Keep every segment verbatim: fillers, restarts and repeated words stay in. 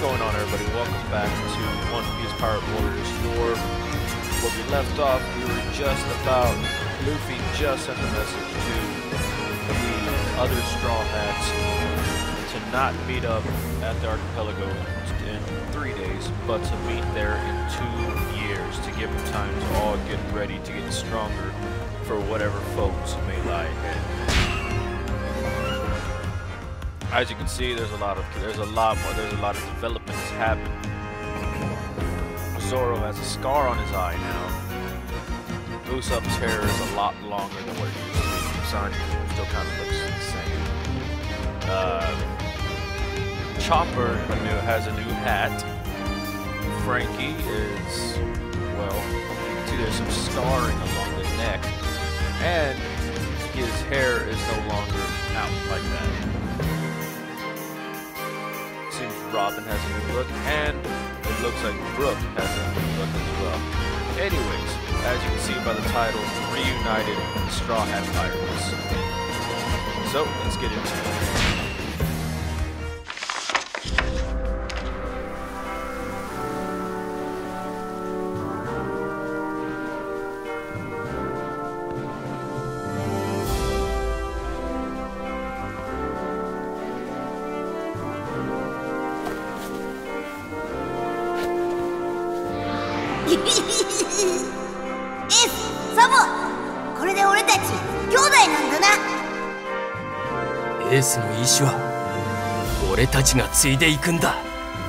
going on, everybody? Welcome back to One Piece Pirate Warriors four. Where we left off, we were just about, Luffy just sent a message to the other Straw Hats to not meet up at the archipelago in three days, but to meet there in two years, to give them time to all get ready to get stronger for whatever foes may lie ahead. As you can see, there's a lot of there's a lot more there's a lot of developments happening. Zoro has a scar on his eye now. Usopp's hair is a lot longer than what it used to be. Sanji still kind of looks the same. Uh, Chopper has a new hat. Frankie is, well, you can see there's some scarring along the neck, and his hair is no longer out like that. Seems Robin has a new look, and it looks like Brook has a new look as well. Anyways, as you can see by the title, Reunited Straw Hat Pirates. So, let's get into it. エースの意志は俺たちが継いでいくんだ。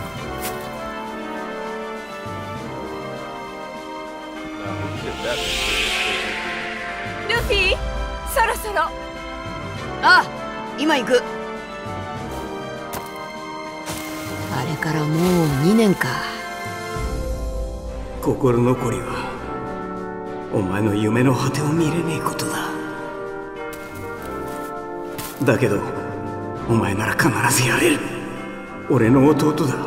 ルフィ、そろそろ。 ああ、今行く。あれからもうにねんか。 心残りはお前の夢の果てを見れねえことだ。だけどお前なら必ずやれる。俺の弟だ。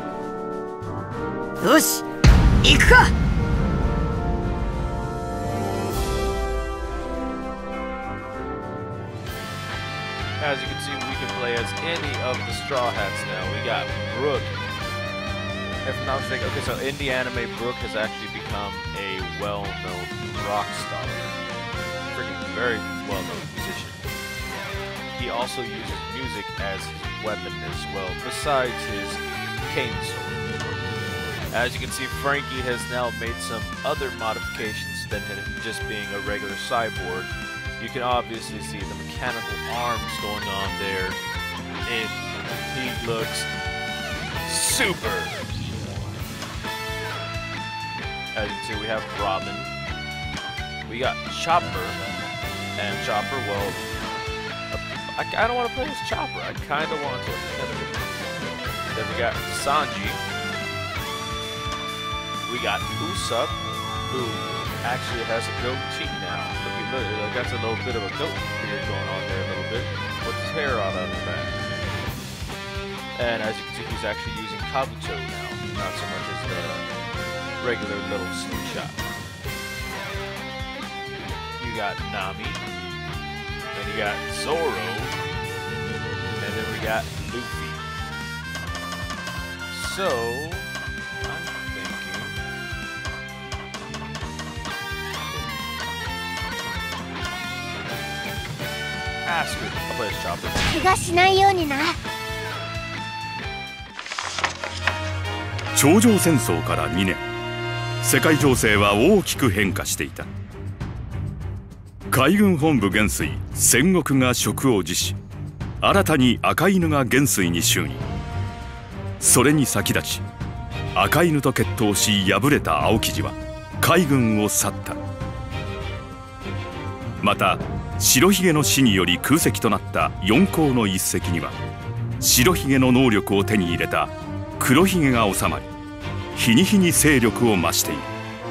よし、行くか。 As you can see, we can play as any of the Straw Hats now. We got Brook. If I'm not mistaken, okay, so in the anime, Brook has actually become a well-known rock star. Freaking very well-known musician. He also uses music as his weapon as well, besides his cane sword. As you can see, Frankie has now made some other modifications than him just being a regular cyborg. You can obviously see the mechanical arms going on there, and he looks super. As you can see, we have Robin. We got Chopper, and Chopper, well, I, I don't want to play as Chopper. I kind of want to. Then we got Sanji. We got Usopp, who actually has a goatee now. Look, look, look, that's a little bit of a goat beard going on there a little bit, with his hair out of the back. And as you can see, he's actually using Kabuto now, not so much as the regular little slingshot. You got Nami, and you got Zoro, and then we got Luffy. So, I'm thinking... Ask her. I'll play as Chopper. 怪我しないようにな。 頂上戦争からにねん、世界情勢は大きく変化していた。海軍本部元帥戦国が職を辞し、新たに赤犬が元帥に就任。それに先立ち、赤犬と決闘し敗れた青生地は海軍を去った。また白ひげの死により空席となった四皇の一隻には、白ひげの能力を手に入れた黒ひげが収まり、日に日に勢力を増している。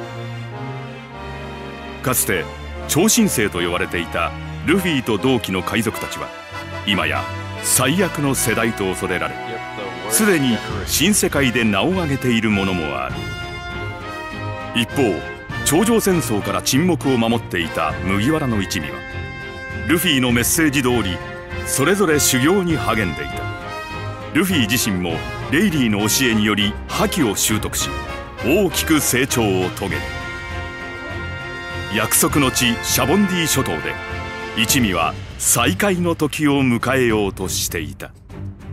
かつて超新星と呼ばれていたルフィと同期の海賊たちは、今や最悪の世代と恐れられ、すでに新世界で名を挙げているものもある。一方、頂上戦争から沈黙を守っていた麦わらの一味は、ルフィのメッセージ通りそれぞれ修行に励んでいた。ルフィ自身もレイリーの教えにより覇気を習得し、大きく成長を遂げる。約束の地シャボンディ諸島で一味は再会の時を迎えようとしていた。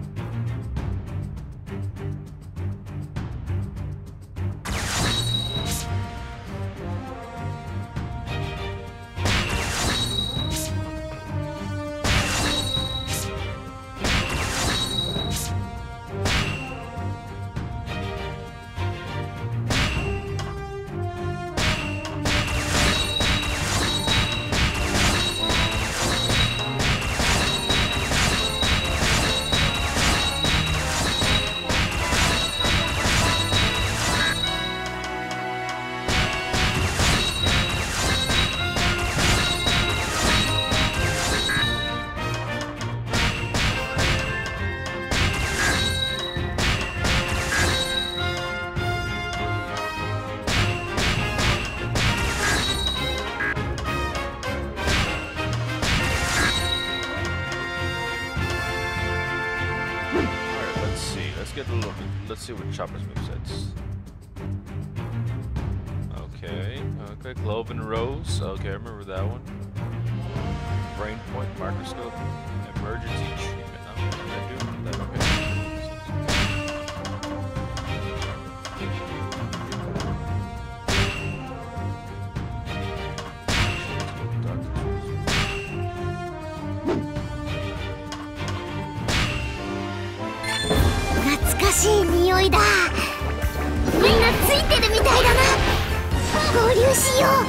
Let's see what Chopper's movesets. Okay, okay, Glove and Rose. Okay, I remember that one. Brain Point, Microscope, Emergency Treatment. Oh, what did I do with that? Okay. Doctor 懐かしい匂いだ。みんなついてるみたいだな。合流しよう。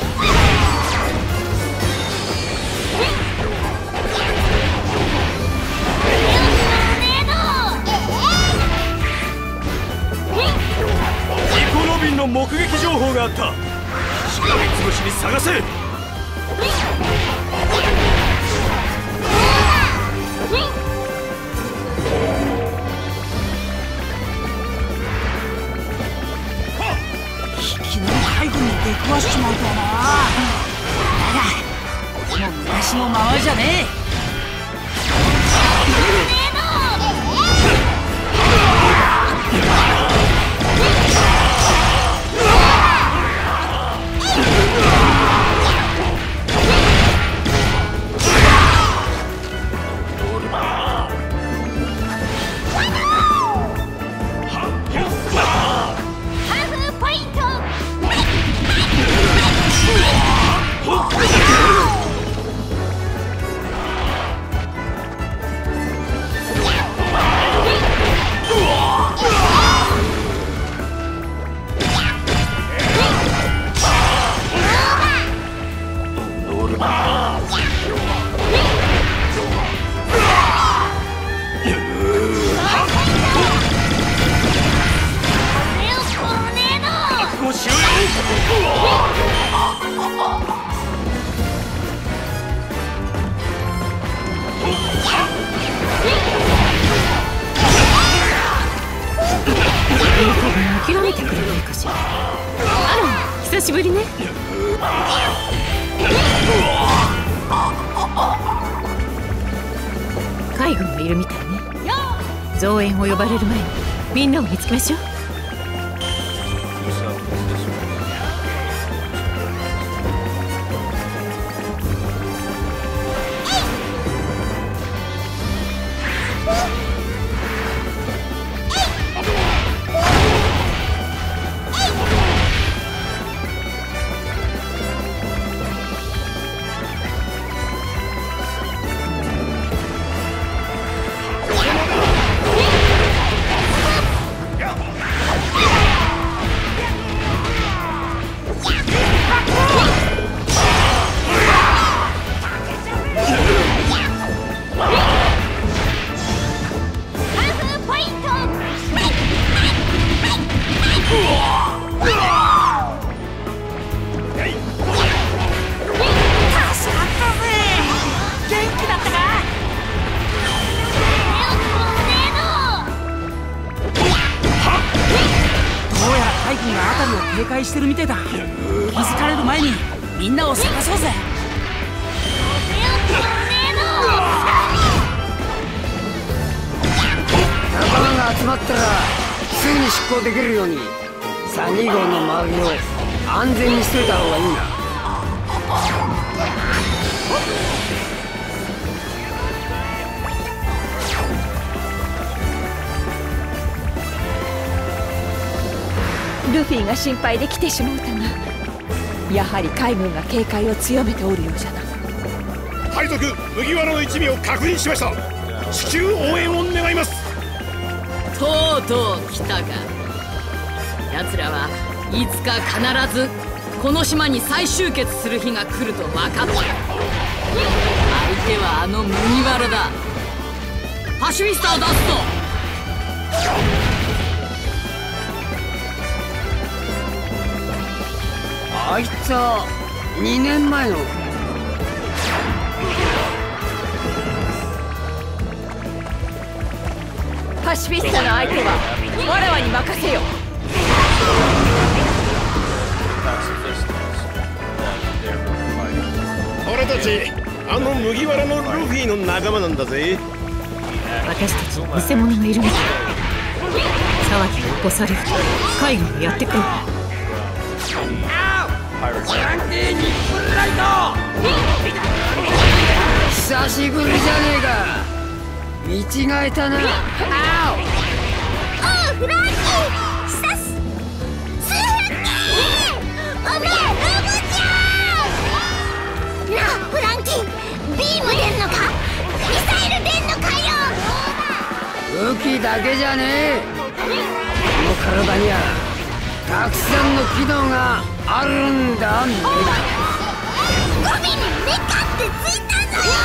ニコロビンの目撃情報があった。しがみつぶしに探せ。 海軍に出くわしちまうとはな。だがもう昔のままじゃねえ。 諦めてくれないかしら。あら、久しぶりね。海軍がいるみたいね。増援を呼ばれる前にみんなを見つけましょう。 警戒してるみてえだ。気づかれる前にみんなを探そうぜ。 仲間が集集まったらすぐに出航できるようにサニー号の周りを安全にしといた方がいいな。 ルフィが心配で来てしもうたが、やはり海軍が警戒を強めておるようじゃな。 海賊麦わらの一味を確認しました。至急応援を願います。 とうとう来たか。奴らはいつか必ずこの島に再集結する日が来ると分かった。相手はあの麦わらだ。パシフィスタを出すぞ。 あいつはにねんまえのパシフィスタの相手はわらわに任せよ。 俺たちあの麦わらのルフィの仲間なんだぜ。 私たちに偽物がいるみたい。騒ぎを起こされると海軍がやってくる。 久しぶりじゃねえか。見違えたな。 おうフランキー、久しスーフランキー、おめえウブじゃんなあ。フランキー、ビーム出んのか、ミサイル出んのかよ。 武器だけじゃねえ。この体にはたくさんの機能があるんだ。メカゴミにメカってついたぞよ。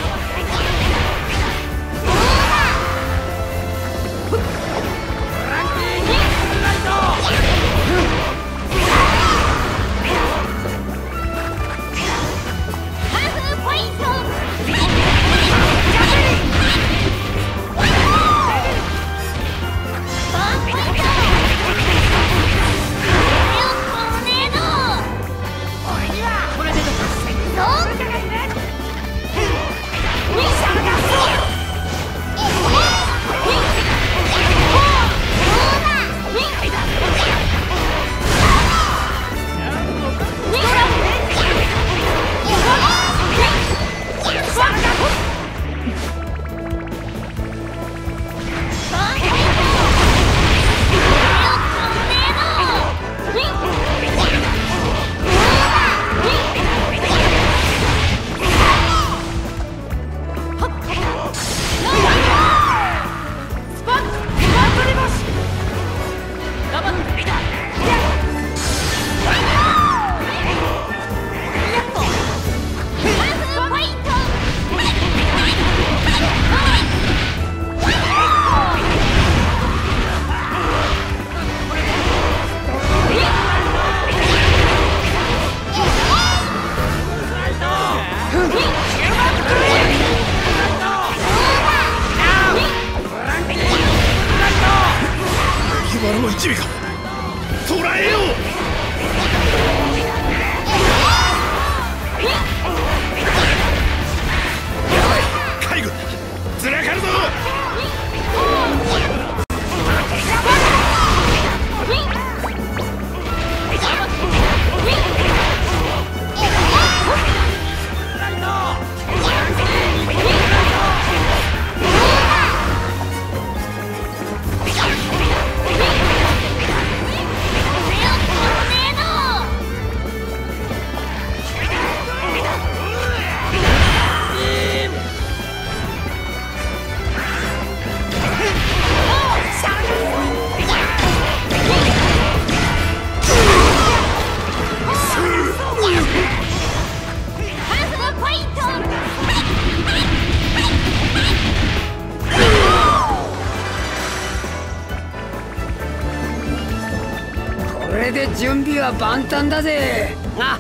これで準備は万端だぜ。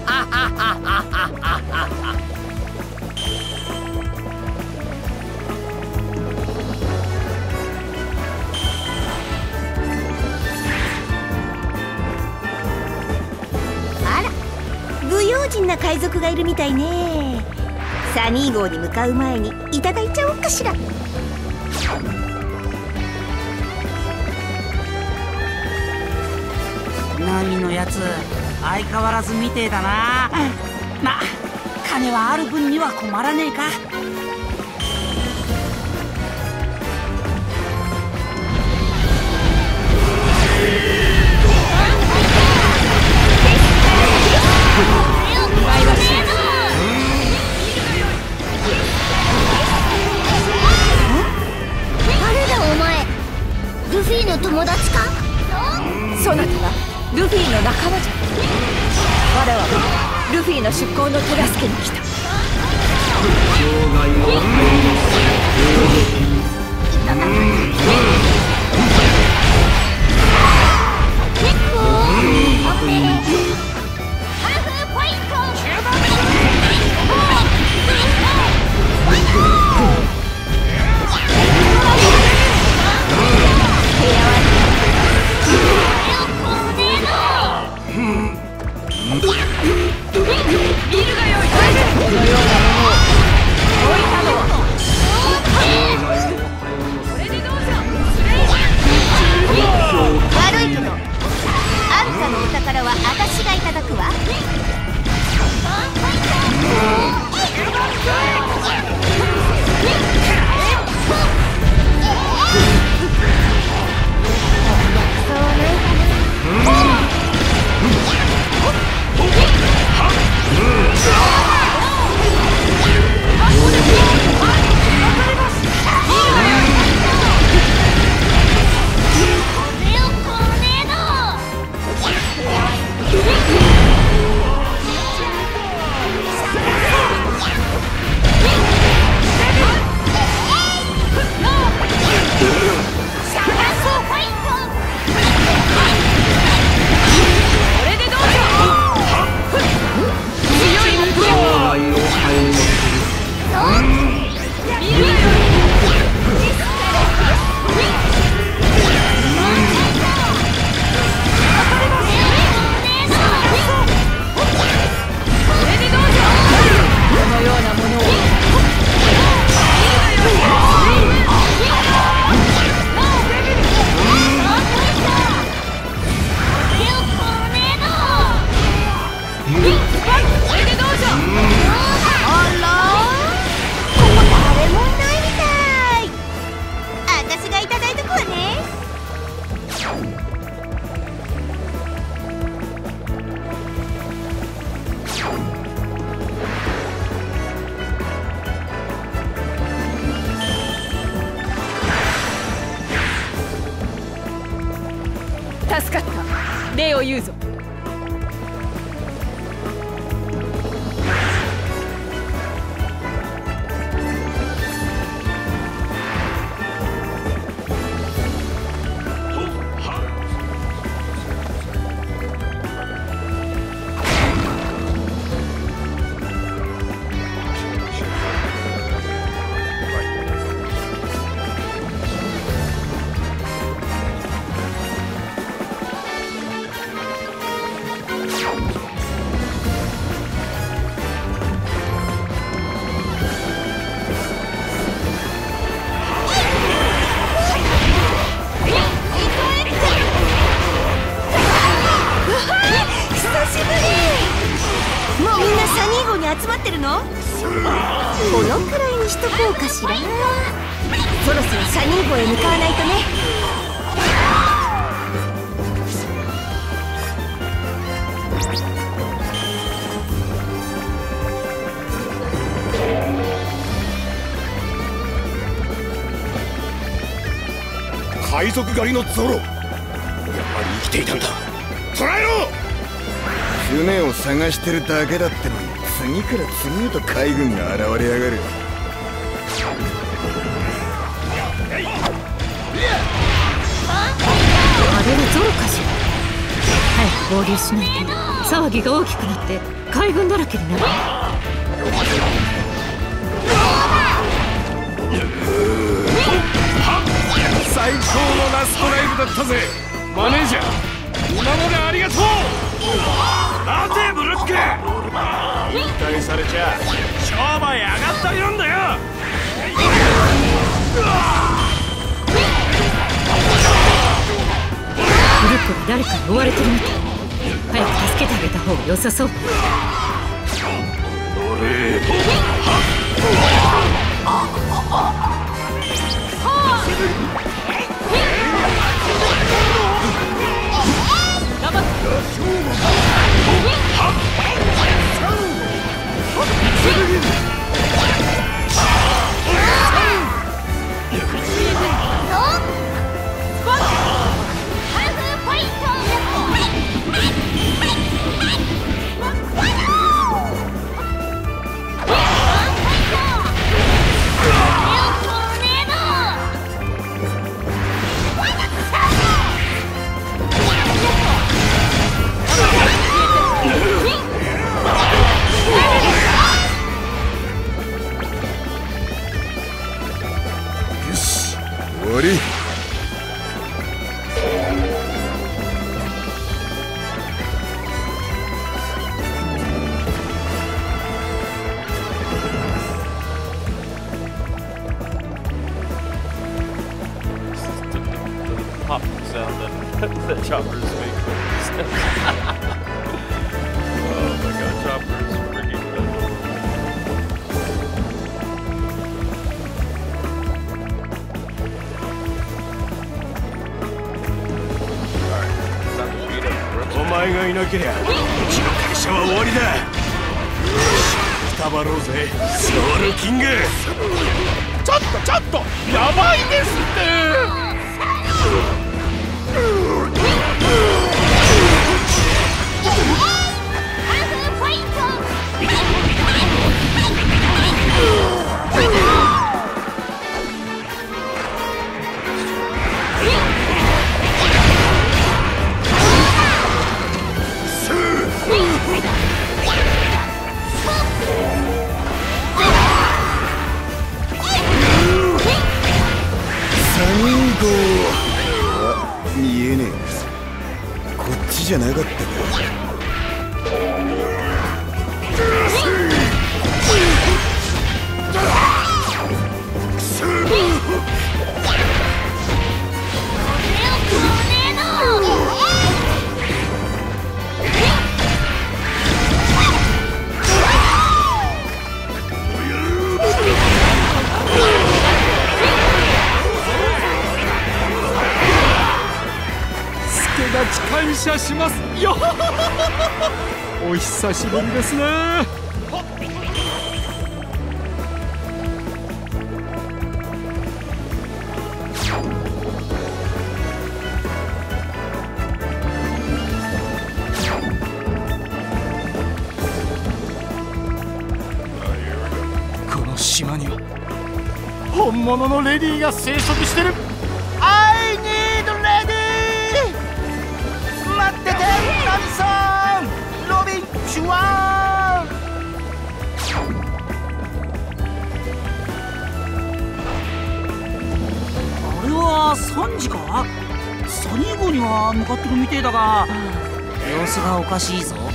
あら、不用心な海賊がいるみたいね。サニー号に向かう前にいただいちゃおうかしら。 やつ相変わらずみてえだな。ま、金はある分には困らねえか。 誰だお前、ルフィの友達か？ そなたはルフィの仲間じゃ。我らはルフィの出航の手助けに来た。 悪いけど、あんたのお宝は私がいただくわ。 助かった。礼を言うぞ。 集まってるの？このくらいにしとこうかしら。そろそろサニー号へ向かわないとね。 海賊狩りのゾロ、やっぱり生きていたんだ。捕らえろ！ 船を探してるだけだってのに、次から次へと海軍が現れやがる。 あれはゾロかしら。早く合流しないと騒ぎが大きくなって海軍だらけになる。 最高のラストライブだったぜマネージャー。今までありがとう。待てブルック、引退されちゃ商売上がったりなんだよ。 ブルックが誰かに追われてるみたい。早良さそう。 終わり。 Pop sound that that Chopper's making. Oh my god, Chopper's freaking adorable. Alright, time to beat up Brooks. お前がいなけりゃうちの会社は終わりだ。くたばろうぜ、ソウルキング。ちょっとちょっとやばいですって。 見えねえ。こっちじゃなかったか。 感謝しますよ。お久しぶりですね。この島には本物のレディーが生息してる。I need lady。待ってて、ナミさん。ロビン、シュワーン。あれはサンジか。サニー号には向かってるみてえだが、様子がおかしいぞ。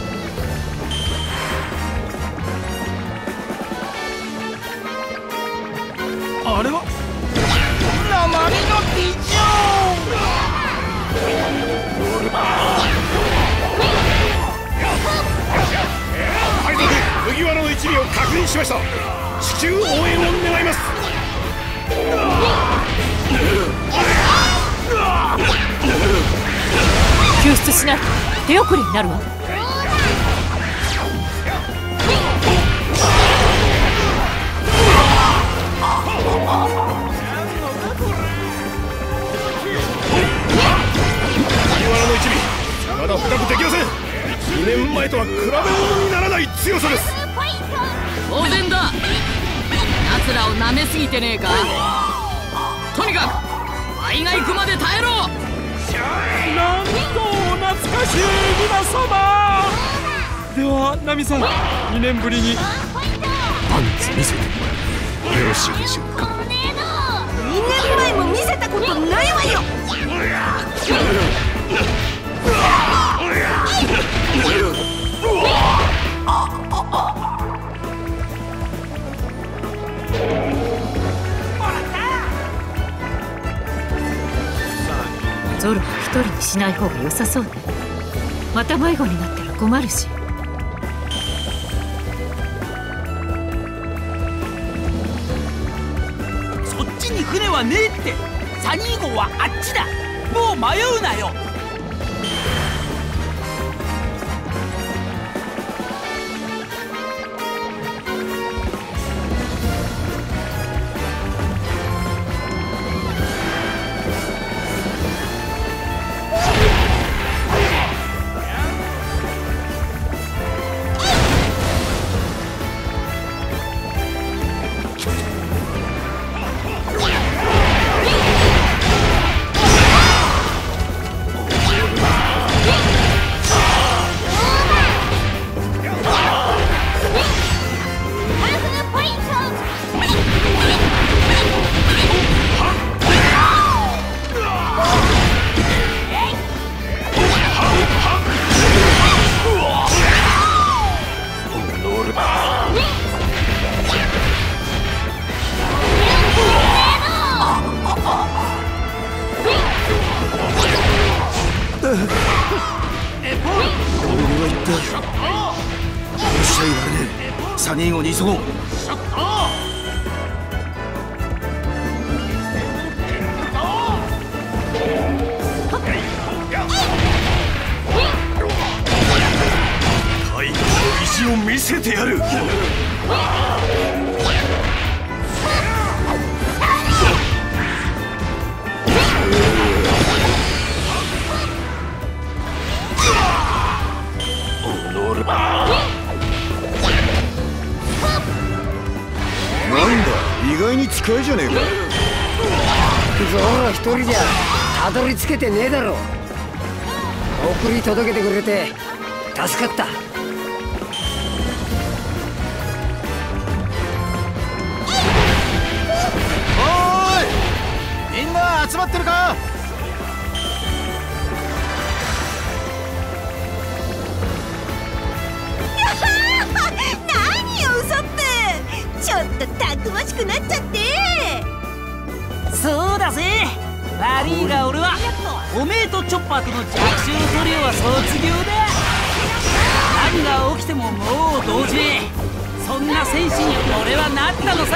あれは鉛のビジョン。海賊麦わらの一味を確認しました。至急応援を願います。 救出しないと手遅れになるわ。 まだ深くできません。にねんまえとは比べ物にならない強さです。 当然だ。奴らを舐めすぎてねえか。とにかく倍が行くまで耐えろ。 なんとお懐かしい皆様。ではナミさん、にねんぶりにパンツ見せてもらってよろしいでしょうか。 にねんまえも見せたことないわよ。 ゾロを一人にしない方が良さそうね。また迷子になったら困るし。 ちに船はねえって。サニー号はあっちだ。もう迷うなよ。 サニー号に急ごう。海軍の意地を見せてやる。 なんだ、意外に近いじゃねえか。 ゾロ一人じゃたどり着けてねえだろ。送り届けてくれて助かった。 おーい、みんな集まってるか。 何よ嘘って。ちょっとたくましくなっちゃって。 そうだぜ。悪いが俺はおめえとチョッパーとの弱小トリオは卒業だ。何が起きてももう同時。そんな戦士に俺はなったのさ。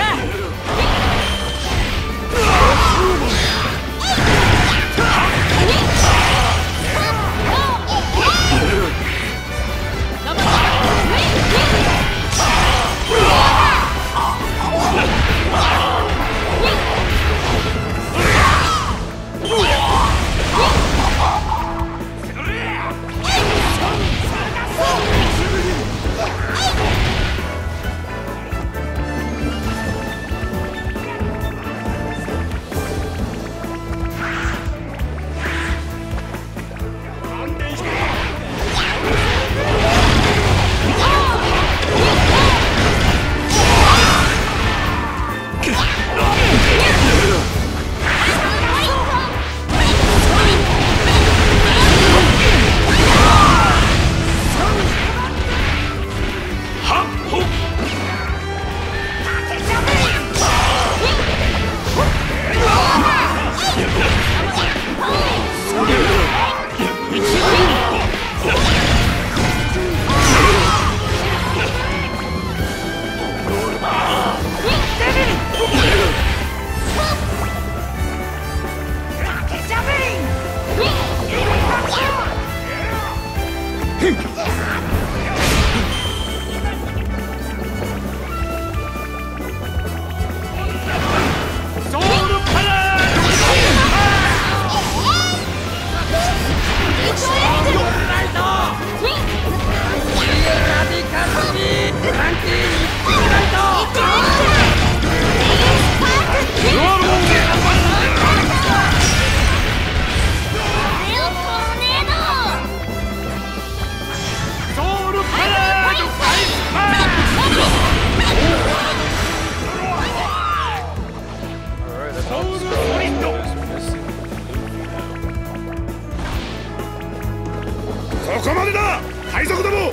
ここまでだ、海賊ども。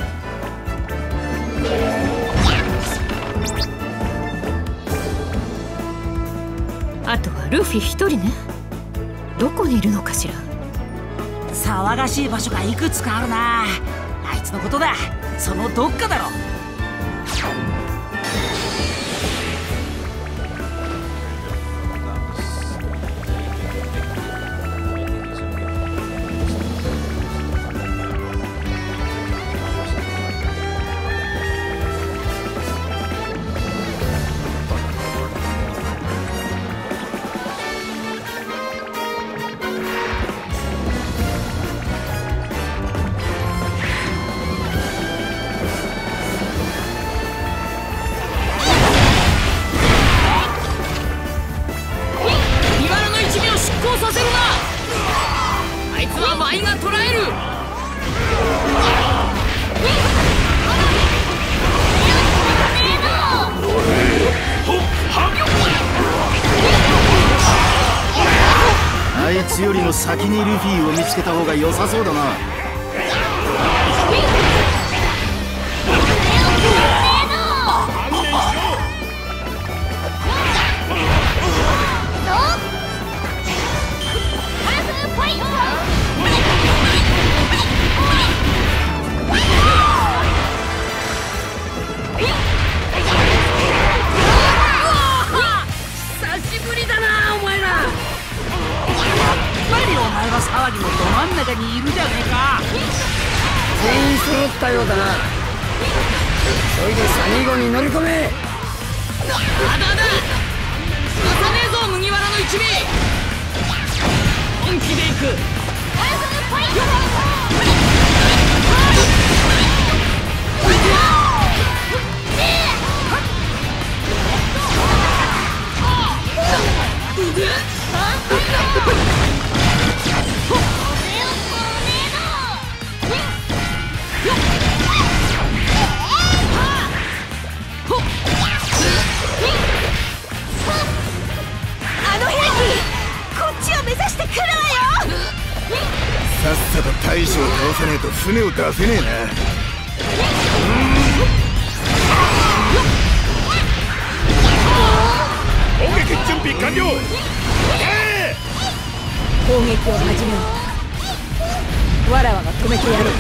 あとはルフィ一人ね。どこにいるのかしら。 騒がしい場所がいくつかあるな。あいつのことだ。そのどっかだろ。 つよりも先にルフィを見つけた方が良さそうだな。 騒ぎのど真ん中にいるじゃねえか。 全員揃ったようだな。急いでサニー号に乗り込め。 あだあだ押さねえぞ麦わらの一味。本気でいく。 あの兵器こっちを目指してくるわよ。 さっさと大将を倒さねえと船を出せねえな。 攻撃準備完了。 攻撃を始めよう。わらわが止めてやろう。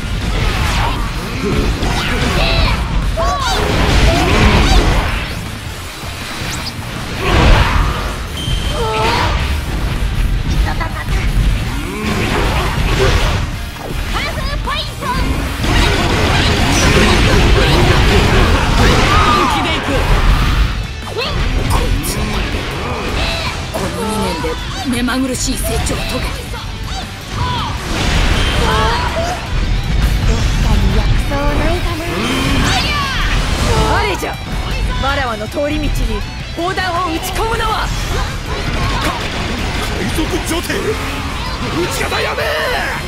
目まぐるしい成長を遂げどっかに薬草ないかな。あれじゃ、わらわの通り道に砲弾を撃ち込むのは。 海賊女帝、撃ち方やべえ。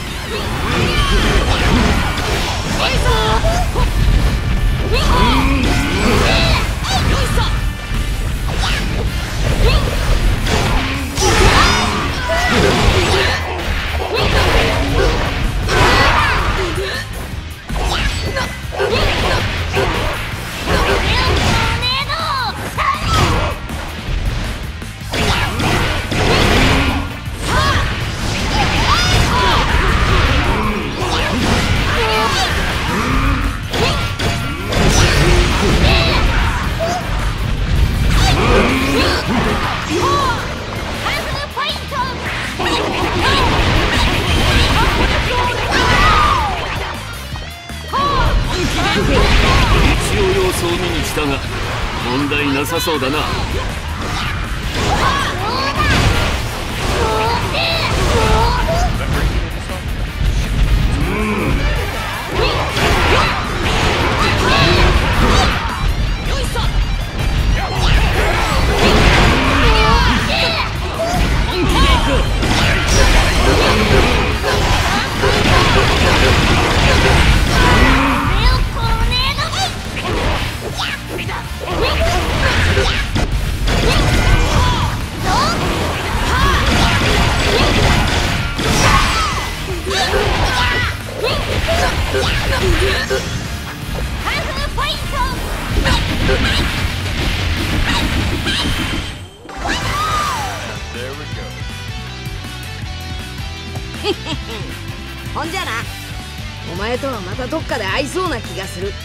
一応様子を見に来たが問題なさそうだな。 ほんじゃな、お前とはまたどっかで会いそうな気がする。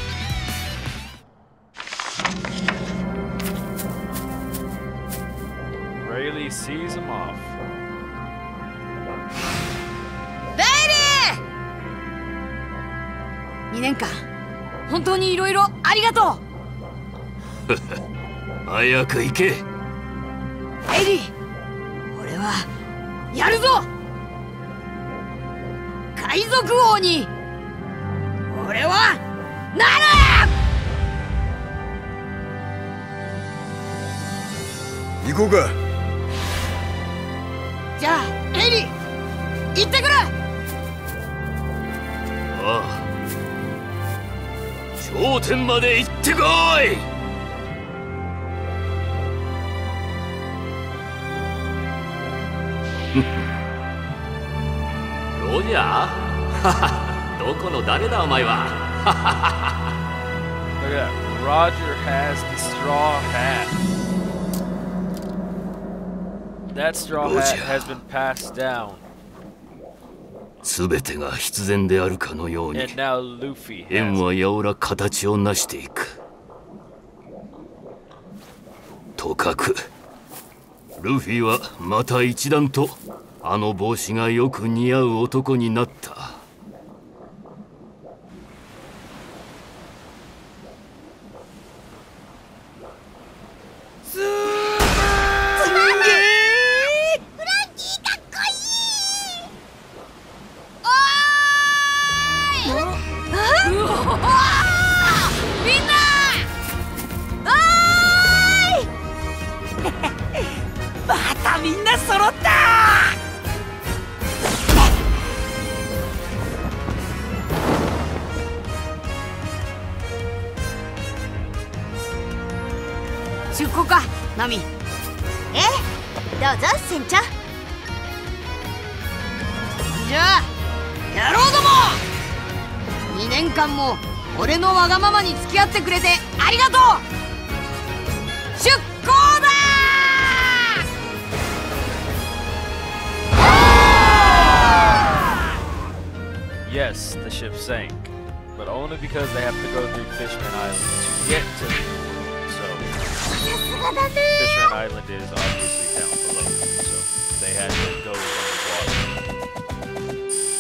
Rayleigh sees him off. レイリー！にねんかん本当にいろいろありがとう。 早く行け。 レイリー、俺はやるぞ。海賊王に俺はなる。 行こうか。 じゃあレイリー、行ってくる。 ああ、頂点まで行ってこい。 ロジャーどこの誰だお前は。 Look at that. Roger has the straw hat. That straw hat has been passed down. すべてが必然であるかのように And now Luffy 円 has はやおら形を成していく。とかくルフィはまた一段とあの帽子がよく似合う男になった。 出航か、ナミ。 ええ、どうぞ船長。 じゃあ野郎ども、にねんかんも俺のわがままに付き合ってくれてありがとう。出航だー Yes, the ship sank, but only because they have to go through Fishman Island to get to it. Fishman Island is obviously down below, so they had to go underwater.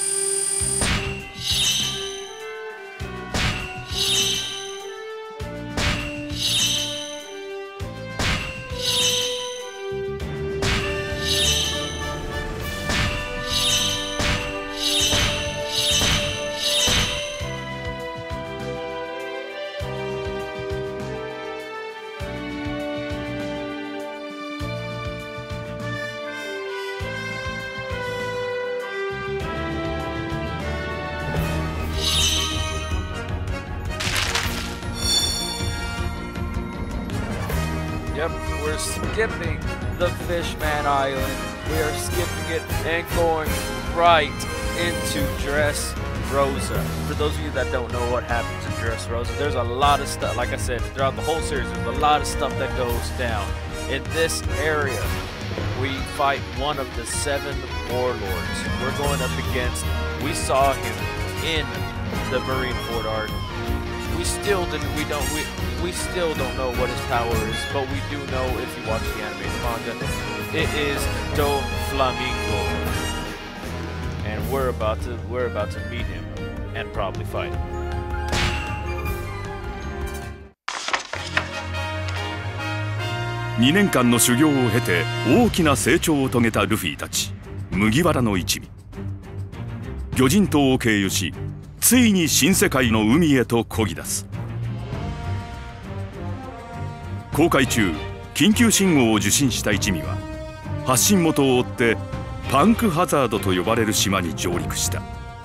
Yep, we're skipping the Fishman Island. We are skipping it and going right into Dressrosa. For those of you that don't know what happens in Dressrosa, there's a lot of stuff. Like I said, throughout the whole series, there's a lot of stuff that goes down. In this area, we fight one of the seven warlords. We're going up against, we saw him in the Marineford arc. We still didn't, we don't, we, we still don't know what his power is, but we do know if you watch the animated manga, it is Doflamingo. And we're about to, we're about to meet him and probably fight him. にねんかんの修行を経て大きな成長を遂げたルフィたち麦わらの一味。魚人島を経由しついに新世界の海へと漕ぎ出す。航海中緊急信号を受信した一味は発信元を追ってパンクハザードと呼ばれる島に上陸した。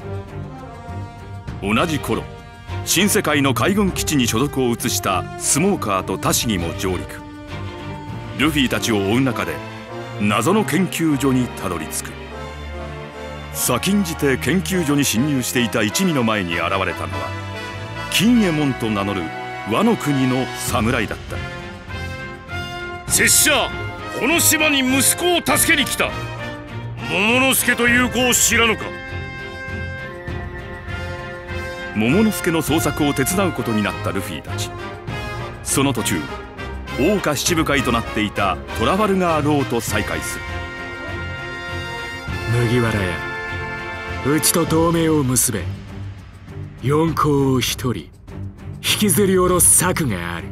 同じ頃新世界の海軍基地に所属を移したスモーカーとタシギも上陸。ルフィたちを追う中で謎の研究所にたどり着く。先んじて研究所に侵入していた一味の前に現れたのは金右衛門と名乗る和の国の侍だった。 拙者この島に息子を助けに来た桃之助という子を知らぬか。 桃之助の捜索を手伝うことになったルフィたち。その途中桜花七部会となっていたトラファルガーローと再会する。 麦わらやうちと同盟を結べ。四皇を一人引きずり下ろす策がある。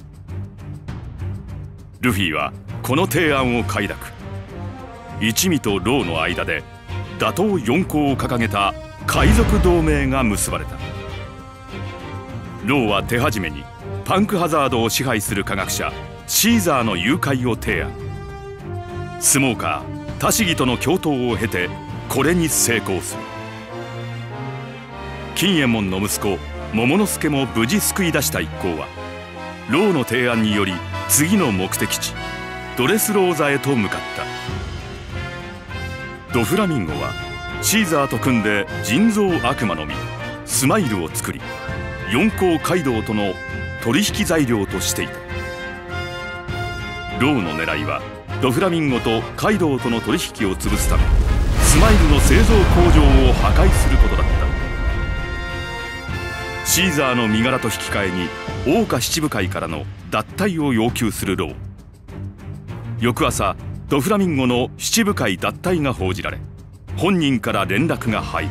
ルフィはこの提案を快諾。一味とローの間で打倒四皇を掲げた海賊同盟が結ばれた。ローは手始めにパンクハザードを支配する科学者シーザーの誘拐を提案。スモーカータシギとの共闘を経てこれに成功する。金右衛門の息子桃之助も無事救い出した一行はローの提案により次の目的地ドレスローザへと向かった。 ドフラミンゴはシーザーと組んで人造悪魔の実スマイルを作り、四皇カイドウとの取引材料としていた。ローの狙いはドフラミンゴとカイドウとの取引を潰すためスマイルの製造工場を破壊することだった。シーザーの身柄と引き換えに桜花七部会からの脱退を要求するロー。翌朝ドフラミンゴの七部会脱退が報じられ、本人から連絡が入る。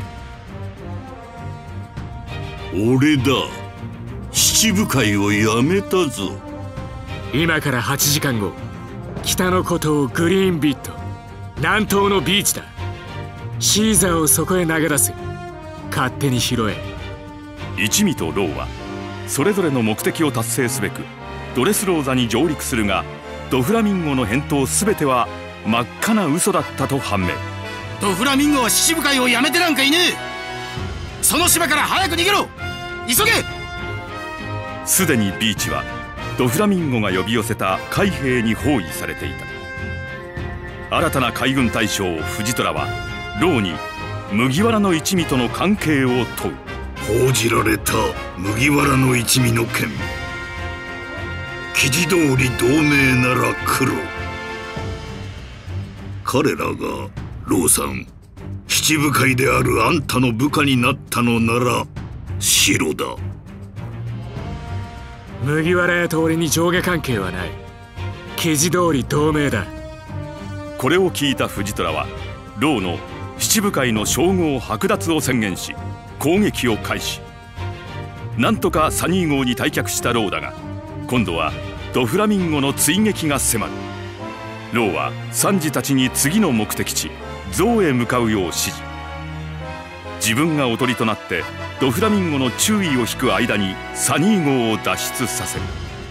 俺だ、七部会をやめたぞ。 今からはちじかんご、北の孤島グリーンビット、南東のビーチだ。シーザーをそこへ投げ出す。勝手に拾え。 一味とローはそれぞれの目的を達成すべくドレスローザに上陸するが、ドフラミンゴの返答全ては真っ赤な嘘だったと判明。 ドフラミンゴは七部会をやめてなんかいねえ。その島から早く逃げろ、急げ。 すでにビーチはドフラミンゴが呼び寄せた海兵に包囲されていた。新たな海軍大将フジトラはローに麦わらの一味との関係を問う。 報じられた麦わらの一味の件、記事通り同盟なら黒。彼らがローさん、七部会であるあんたの部下になったのなら白だ。 麦わら屋と俺に上下関係はない。記事通り同盟だ。 これを聞いたフジトラはローの七部会の称号剥奪を宣言し攻撃を開始。なんとかサニー号に退却したローだが、今度はドフラミンゴの追撃が迫る。ローはサンジたちに次の目的地ゾウへ向かうよう指示。自分がおとりとなってドフラミンゴの注意を引く間にサニー号を脱出させる。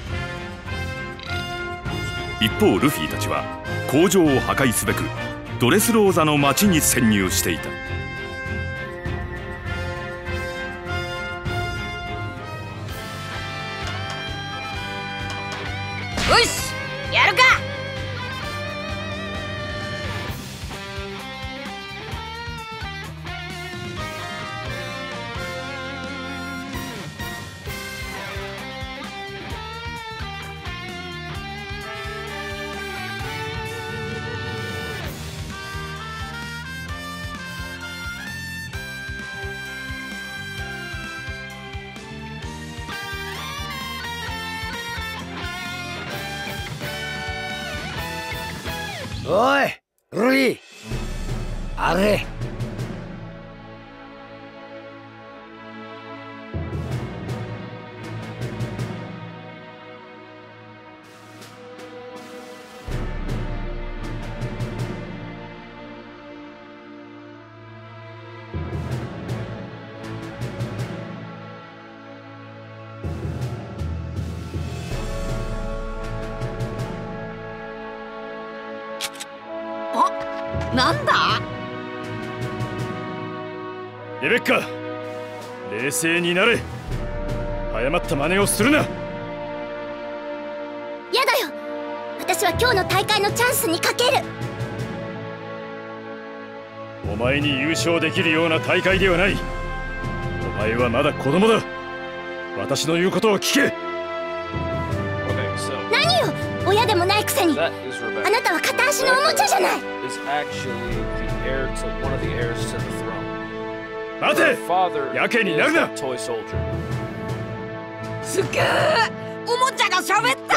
一方ルフィたちは工場を破壊すべくドレスローザの町に潜入していた。 よし、やるか。 おいルフィ、あれなんだ。 レベッカ、冷静になれ。誤った真似をするな。 やだよ、私は今日の大会のチャンスにかける。 お前に優勝できるような大会ではない。お前はまだ子供だ。私の言うことを聞け。 何よ、親でもないくせに。あなたは片足のおもちゃじゃない。 待て、やけになるな。 すげえ、おもちゃが喋った。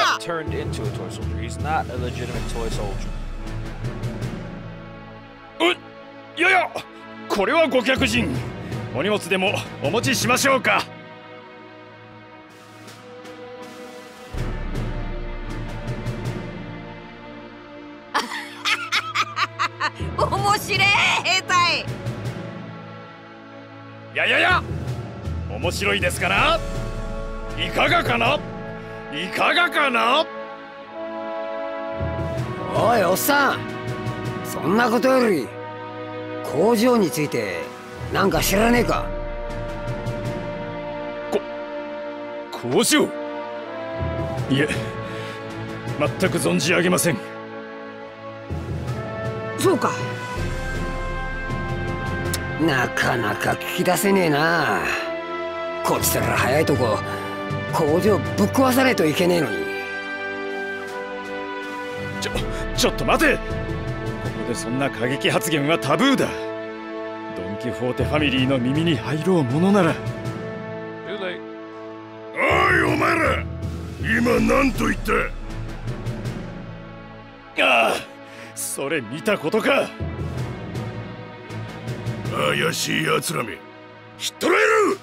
うっ、いやいや、これはご客人。お荷物でもお持ちしましょうか。 面白い兵隊。 いやいやいや、面白いですかな。いかがかな、いかがかな。 おいおっさん、そんなことより工場についてなんか知らねえか。 こ工場、いえ全く存じ上げません。 そうか、 なかなか聞き出せねえな。こっちとら早いとこ工場ぶっ壊さないといけねえのに。 ちょちょっと待て。ここでそんな過激発言はタブーだ。ドン・キホーテファミリーの耳に入ろうものなら。 おいお前ら、今何と言った？ ああ、それ見たことか。 怪しい奴らめ、ひっ捕らえる！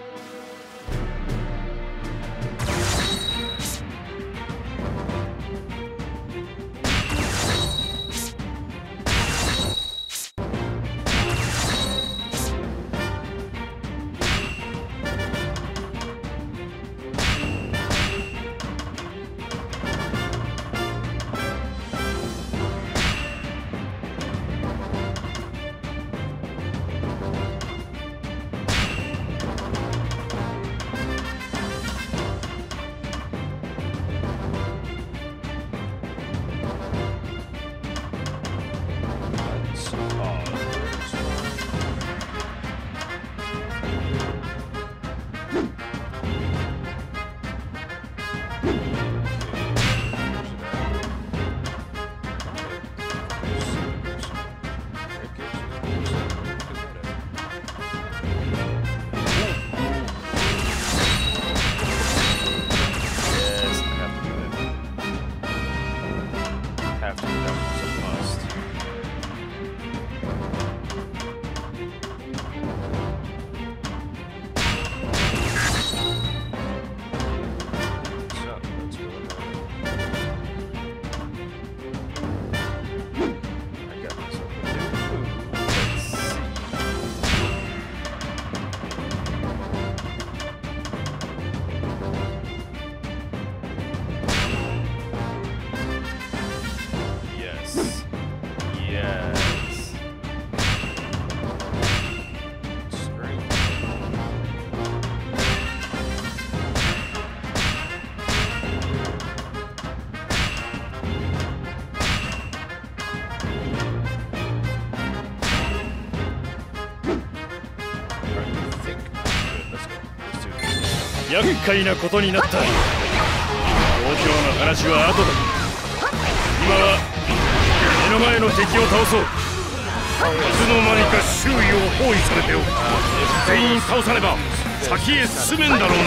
厄介なことになった。工場の話は後だ。今は目の前の敵を倒そう。いつの間にか周囲を包囲されておる。全員倒さねば先へ進めんだろうな。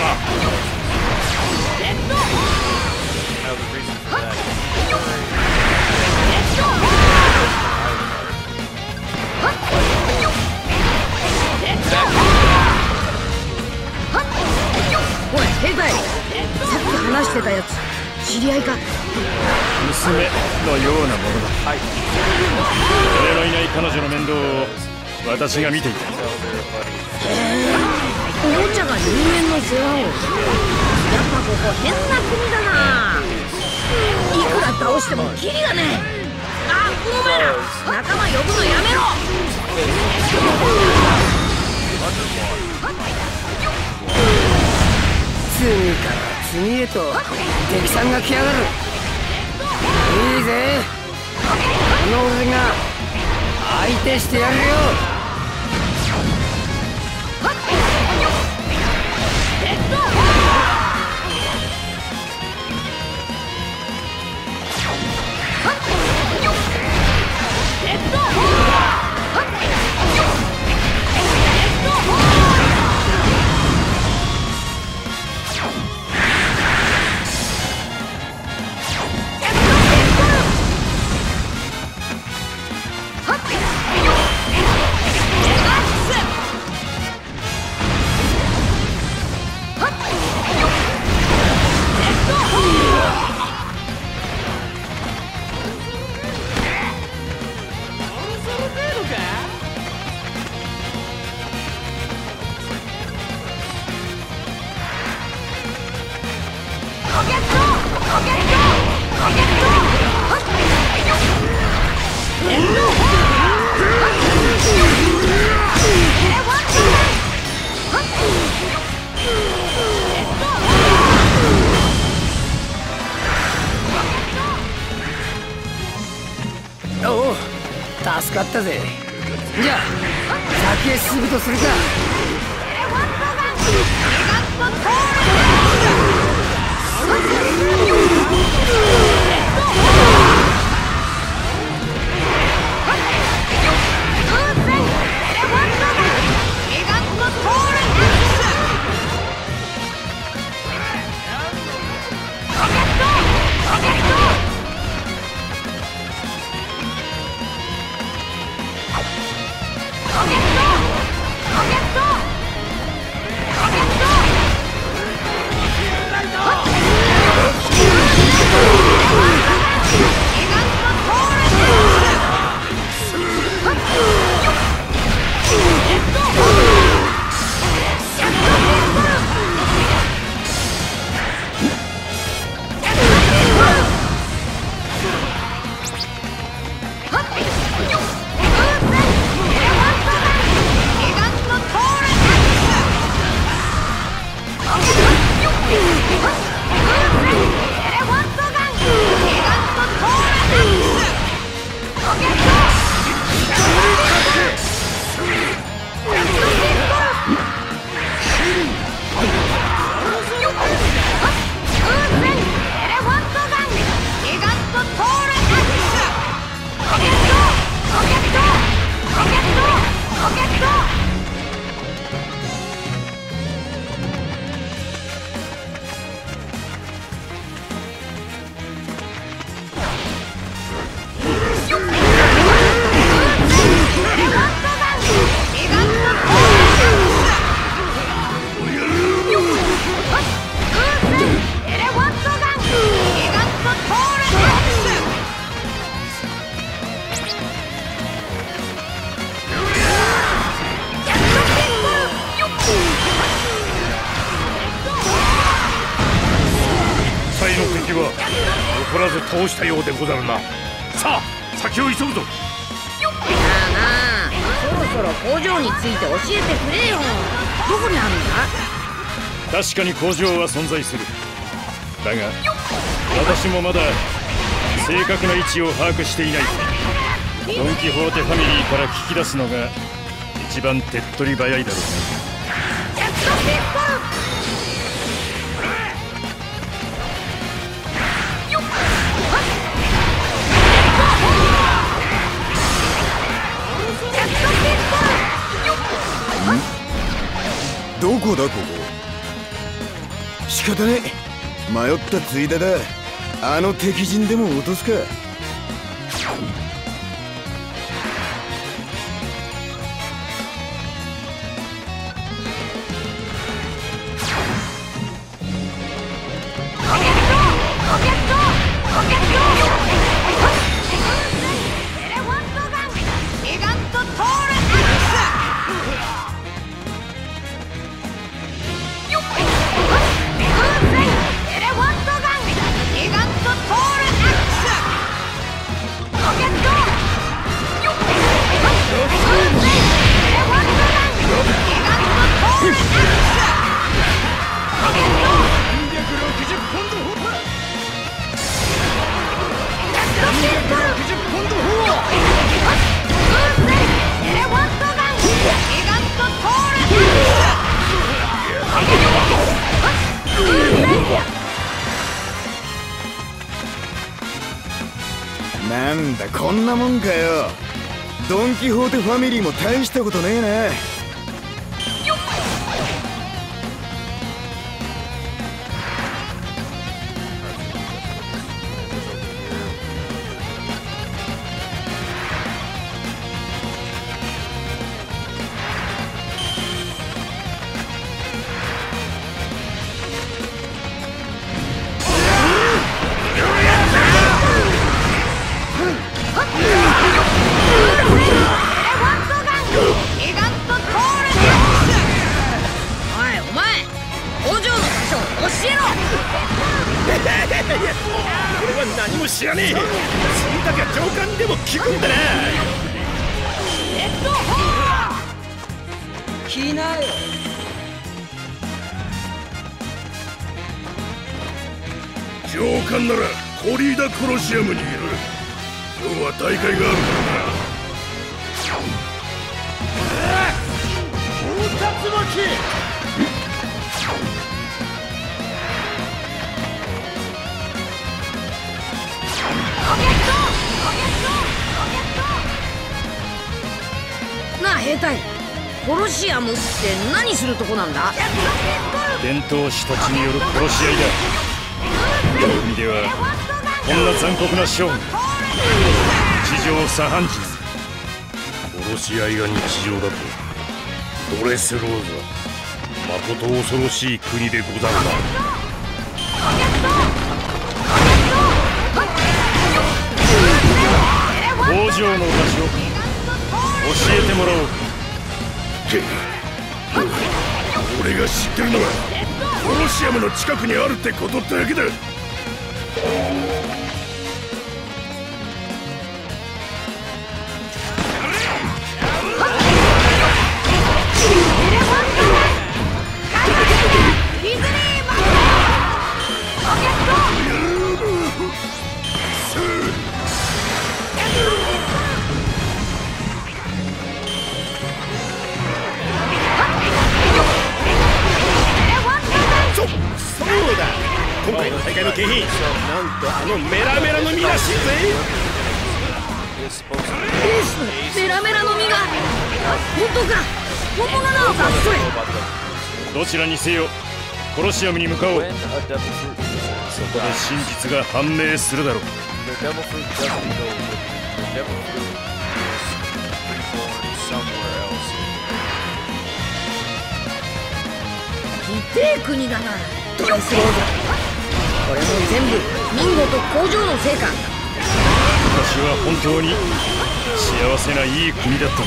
おい兵隊、さっき話してたやつ知り合いか？ 娘のようなものだ。はい、俺のいない彼女の面倒を私が見ていた。 えー、おもちゃが人間の世話を。やっぱここ変な国だな。いくら倒してもキリがねえ。あ、お前ら仲間呼ぶのやめろ。 次から次へと敵さんが来やがる。いいぜ、この俺が相手してやるよ。おお、助かったぜ。じゃあけすぐとするか。 残らず倒したようでござるな。さあ先を急ぐぞ。 なあなあ、そろそろ工場について教えてくれよ。どこにあるんだ？ 確かに工場は存在する。だが私もまだ正確な位置を把握していない。ドン・キホーテファミリーから聞き出すのが一番手っ取り早いだろうね。 どこだここ。仕方ねえ、迷ったついでだ。あの敵陣でも落とすか。なんだこんなもんかよ。ドン・キホーテファミリーも大したことねえな。 何も知らねえ。死んだか上官でも聞くんだな。 レッドホー来なよ。 上官ならコリーダコロシアムにいる。今日は大会があるからな。 兵隊コロシアムって何するとこなんだ？ 伝統師たちによる殺し合いだ。意味ではこんな残酷なショー地上茶飯事。 殺し合いが日常だとドレスローザ、まこと恐ろしい国でござるな。 工場の場所教えてもらおう。 俺が知ってるのはコロシアムの近くにあるってことだけだ。 そうだ、今回の大会の景品、なんとあのメラメラの実らしいぜ。 エースのメラメラの実が本当か、本物なのかそれ。 どちらにせよコロシアムに向かおう。そこで真実が判明するだろう。 痛え国だなドレスローザ。これも全部ミンゴと工場のせいか。 私は本当に幸せないい国だったんだ。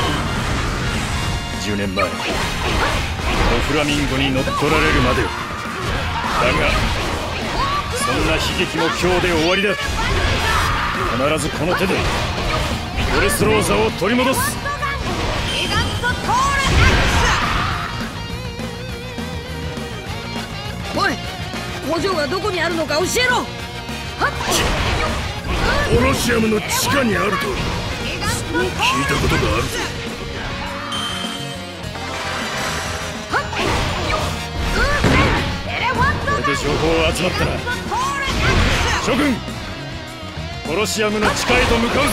じゅうねんまえオフラミンゴに乗っ取られるまでよ。だがそんな悲劇も今日で終わりだ。必ずこの手でドレスローザを取り戻す。 おい、工場がどこにあるのか教えろ。 コロシアムの地下にあるとそう聞いたことがあるぞ。 これで情報集まったら諸君コロシアムの地下へと向かうぞ。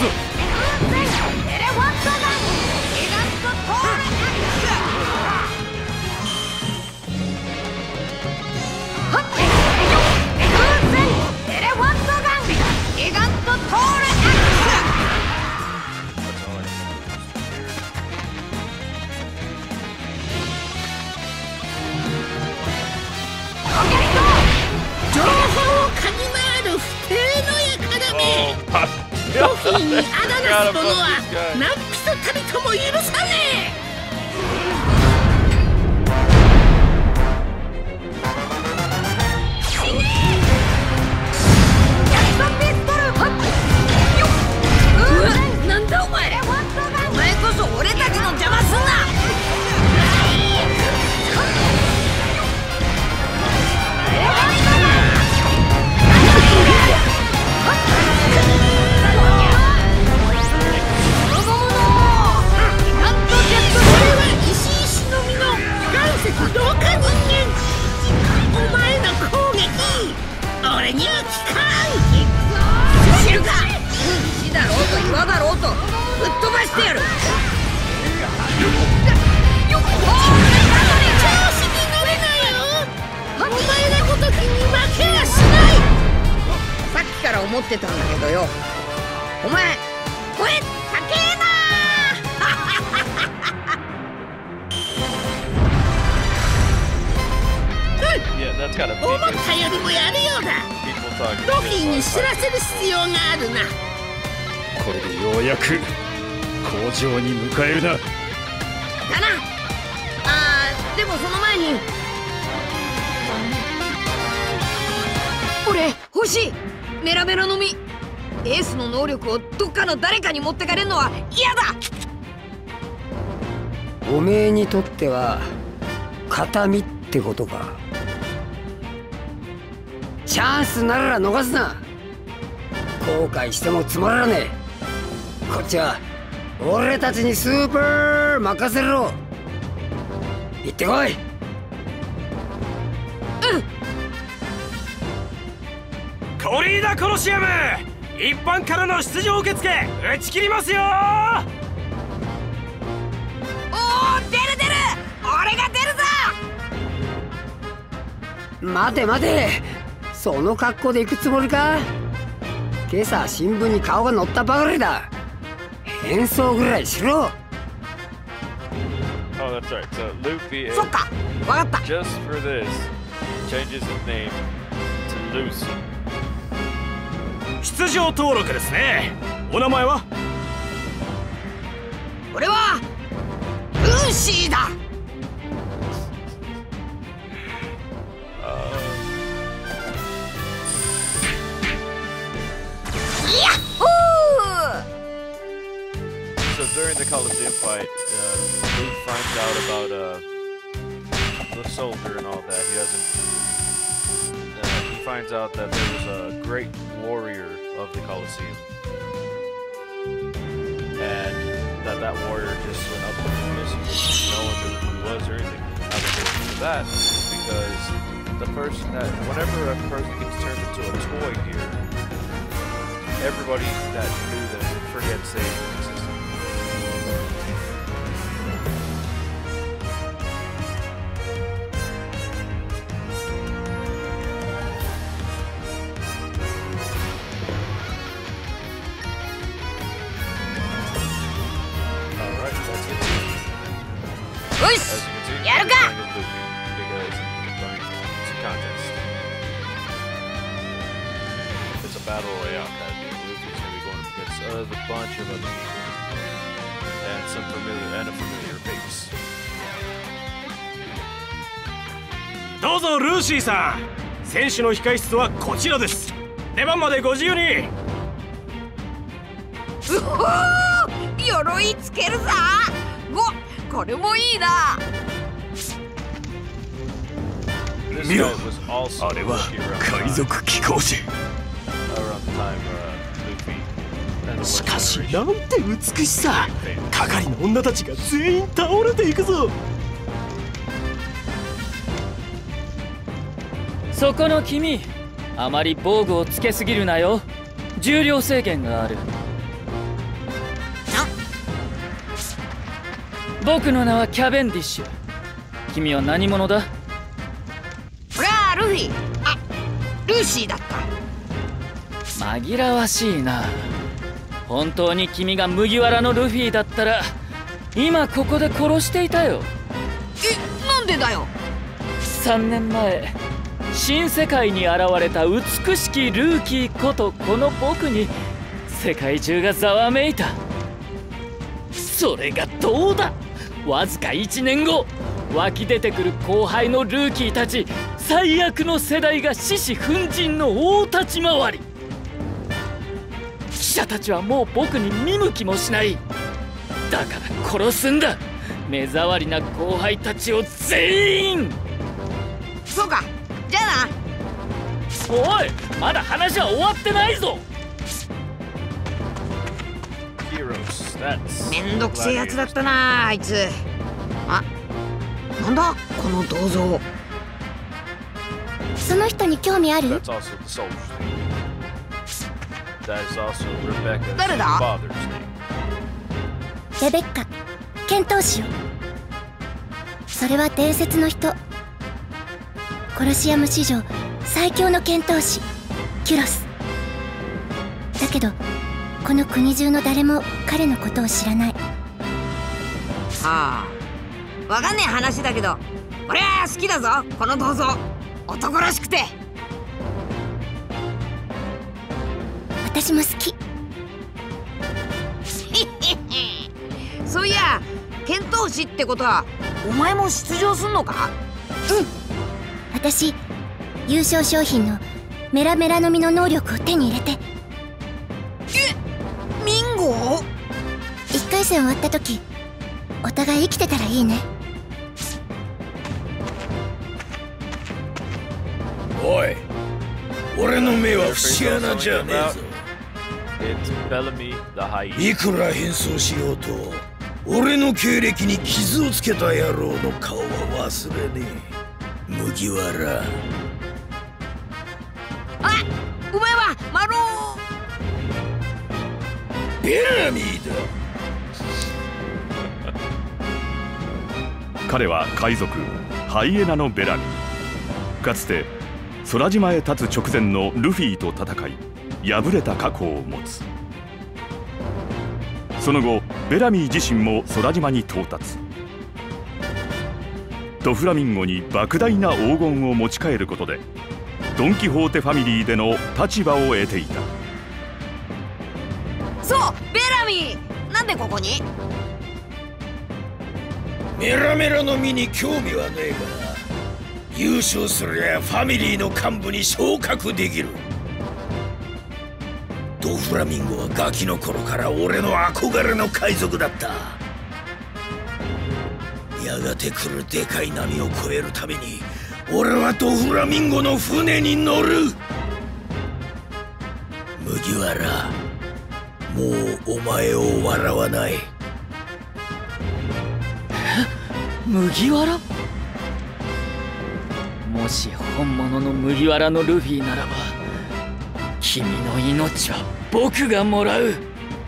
情報を嗅ぎ回る不定の輩め。ロフィーにあだなす者は何人たりとも許さねえ。なんだお前、お前こそ俺たちの邪魔すんな。俺には効かん。知るか。死だろうと岩だろうとぶっ飛ばしてやる。調子に乗れないよ。お前のごときに負けやしない。さっきから思ってたんだけどよ、お前声高えな。思ったよりもやるようだ。ロフィーに知らせる必要があるな。 これでようやく工場に迎えるな。だな。 あーでもその前に俺欲しい。メラメラの実。エースの能力をどっかの誰かに持ってかれるのは嫌だ。 おめえにとっては形見ってことか。チャンスなら逃すな。後悔してもつまらねえ。こっちは俺たちにスーパー任せろ。行ってこい。うん。 コリーダコロシアム一般からの出場受付打ち切りますよ。 待て待て、その格好で行くつもりか？今朝新聞に顔が載ったばかりだ。変装ぐらいしろ。 Oh, that's right. So Luffy is そっか、わかった。 just for this changes his name to Lucy. 出場登録ですね。お名前は？ 俺はルーシーだ。やっほー。 So during the Colosseum fight, uh, Luke finds out about uh, the soldier and all that. He doesn't. Uh, he finds out that there was a great warrior of the Colosseum, and that that warrior just went up and missing. No one knew who he was or anything. How they did that because the person that whenever a person gets turned into a toy here, everybody that knew them forgets they existed. Ya lo got. It's a battle royale kind of deal. Luffy's gonna be going up against a bunch of other people and some familiar and a familiar face. どうぞルーシーさん。選手の控室はこちらです。出番までご自由に。 うほー、鎧つけるさ。ご、これもいいな。 見ろ、あれは海賊貴公子。 しかしなんて美しさ。係の女たちが全員倒れていくぞ。 そこの君、あまり防具をつけすぎるなよ。重量制限がある。僕の名はキャベンディッシュ。君は何者だ？ 俺はルフィ。あ、ルーシーだった。 紛らわしいな。本当に君が麦わらのルフィだったら今ここで殺していたよ。 え、なんでだよ。 さんねんまえ新世界に現れた美しきルーキーことこの僕に世界中がざわめいた。それがどうだ。わずかいちねんご、湧き出てくる後輩のルーキーたち最悪の世代が獅子奮迅の大立ち回り。記者たちはもう僕に見向きもしない。だから殺すんだ、目障りな後輩たちを全員。 そうか、じゃあな。おい、まだ話は終わってないぞ。 めんどくせえやつだったなあいつ。あ、なんだこの銅像。 その人に興味ある？ 誰だ？ レベッカ、剣闘士よ。それは伝説の人。コロシアム史上最強の剣闘士キュロスだけど、この国中の誰も彼のことを知らない。 はあ、わかんねえ話だけど俺は好きだぞこの銅像。男らしくて。 私も好き。 そういや、剣闘士ってことはお前も出場すんのか？ うん、私優勝商品のメラメラの実の能力を手に入れて。 ミンゴ？ 一回戦終わった時お互い生きてたらいいね。 おい、俺の目は節穴じゃねえぞ。いくら変装しようと俺の経歴に傷をつけた野郎の顔は忘れねえ。麦わら。 あ、お前はマローベラミーだ。 彼は海賊ハイエナのベラミー。 かつて空島へ立つ直前のルフィと戦い敗れた過去を持つ。その後ベラミー自身も空島に到達。ドフラミンゴに莫大な黄金を持ち帰ることでドン・キホーテファミリーでの立場を得ていた。 そう、ベラミー、なんでここに？ メラメラの身に興味はねえが、優勝すりゃファミリーの幹部に昇格できる。ドフラミンゴはガキの頃から俺の憧れの海賊だった。やがて来るでかい波を越えるために俺はドフラミンゴの船に乗る。麦わら、もうお前を笑わない。 麦わら？もし本物の麦わらのルフィならば、君の命は僕がもらう。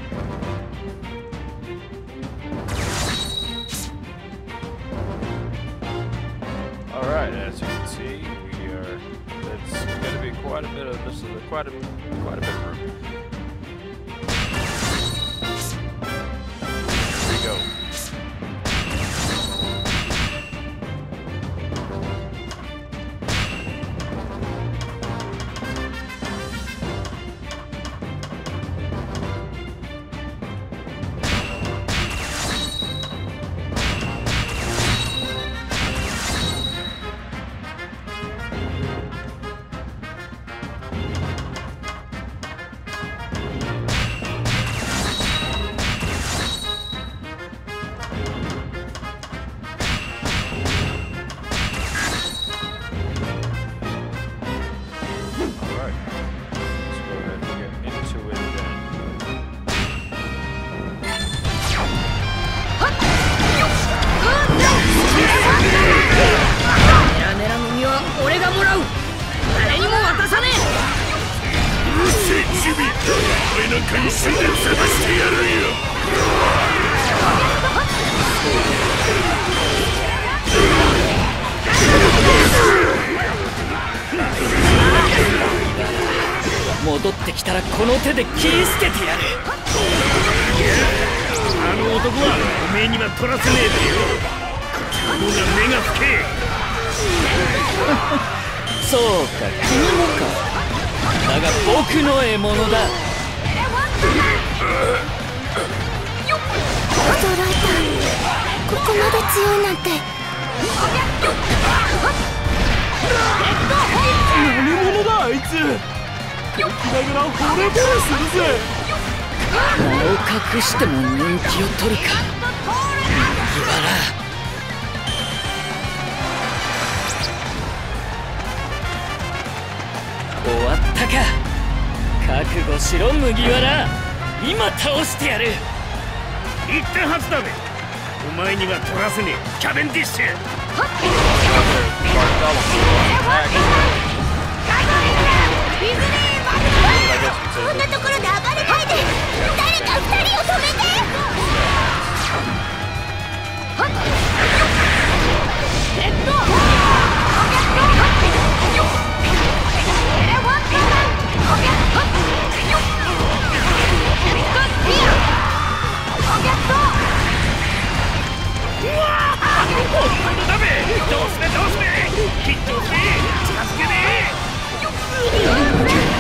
Alright, as you can see, we are. It's going to be quite a bit of this is quite a quite a bit of room. Here we go. 戻ってきたらこの手で切り捨ててやる。 あの男はおめえには取らせねえでよ。こっちの方が目が不敬。 そうか、君もか。だが僕の獲物だ。 驚いた。ここまで強いなんて。 何者だあいつ。敵ながら惚れ惚れするぜ。 名を隠しても人気を取るか、麦わら。終わったか。覚悟しろ麦わら。今倒してやる。 言ったはずだべ。お前には取らせねえ、キャベンディッシュ。 こんなところで暴れないで。誰か二人を止めて。レッドダメ。どうすねどうすね。ヒットをして近づけねえ。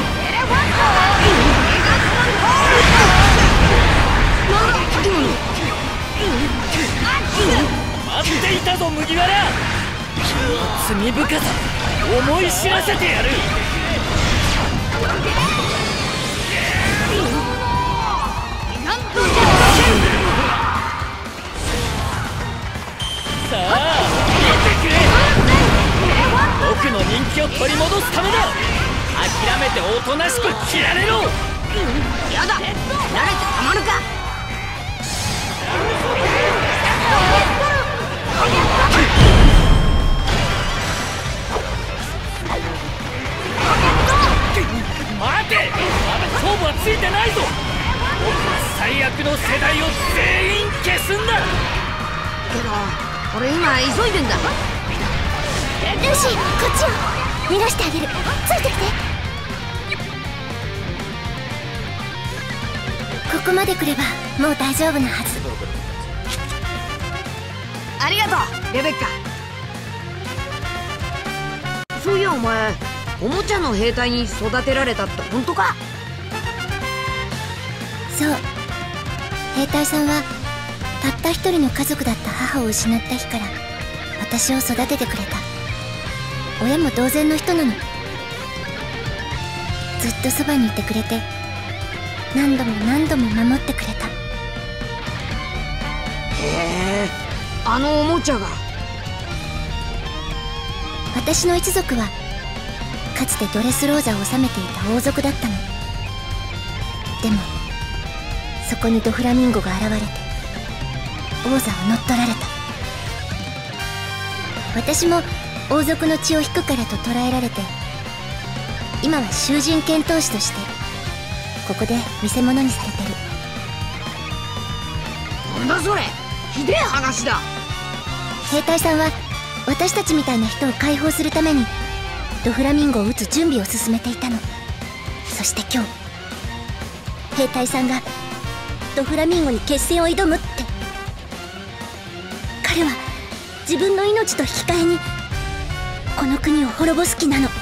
待っていたぞ麦わら。君の罪深さ思い知らせてやる。さあ見てくれ。僕の人気を取り戻すためだ。諦めておとなしく切られろ。 やだ、慣れてたまるか。 待て、まだ勝負はついてないぞ。僕は最悪の世代を全員消すんだ。 けど俺今急いでんだ。 ルシー、こっちよ。 逃がしてあげる。ついてきて。ここまで来ればもう大丈夫なはず。 ありがとうレベッカ。そういやお前おもちゃの兵隊に育てられたって本当か？ そう、兵隊さんはたった一人の家族だった母を失った日から私を育ててくれた。親も同然の人なの。ずっとそばにいてくれて何度も何度も守ってくれた。 へえ、あのおもちゃが。 私の一族はかつてドレスローザを治めていた王族だったの。でもそこにドフラミンゴが現れて王座を乗っ取られた。私も王族の血を引くからと捕らえられて、今は囚人剣闘士としてここで見せ物にされてる。 なんだそれ、ひでえ話だ。 兵隊さんは私たちみたいな人を解放するためにドフラミンゴを撃つ準備を進めていたの。そして今日兵隊さんがドフラミンゴに決戦を挑むって。彼は自分の命と引き換えにこの国を滅ぼす気なの。も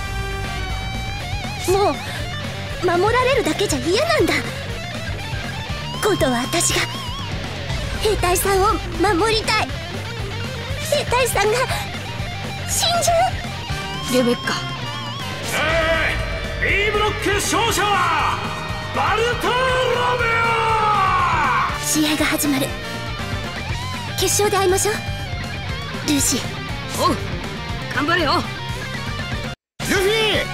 う守られるだけじゃ嫌なんだ。今度は私が兵隊さんを守りたい。兵隊さんが死んじゃう。 レベッカ。 えー、B ブロック勝者はバルトロメオ。 試合が始まる。決勝で会いましょうルーシー。 おう、頑張れよルフィ。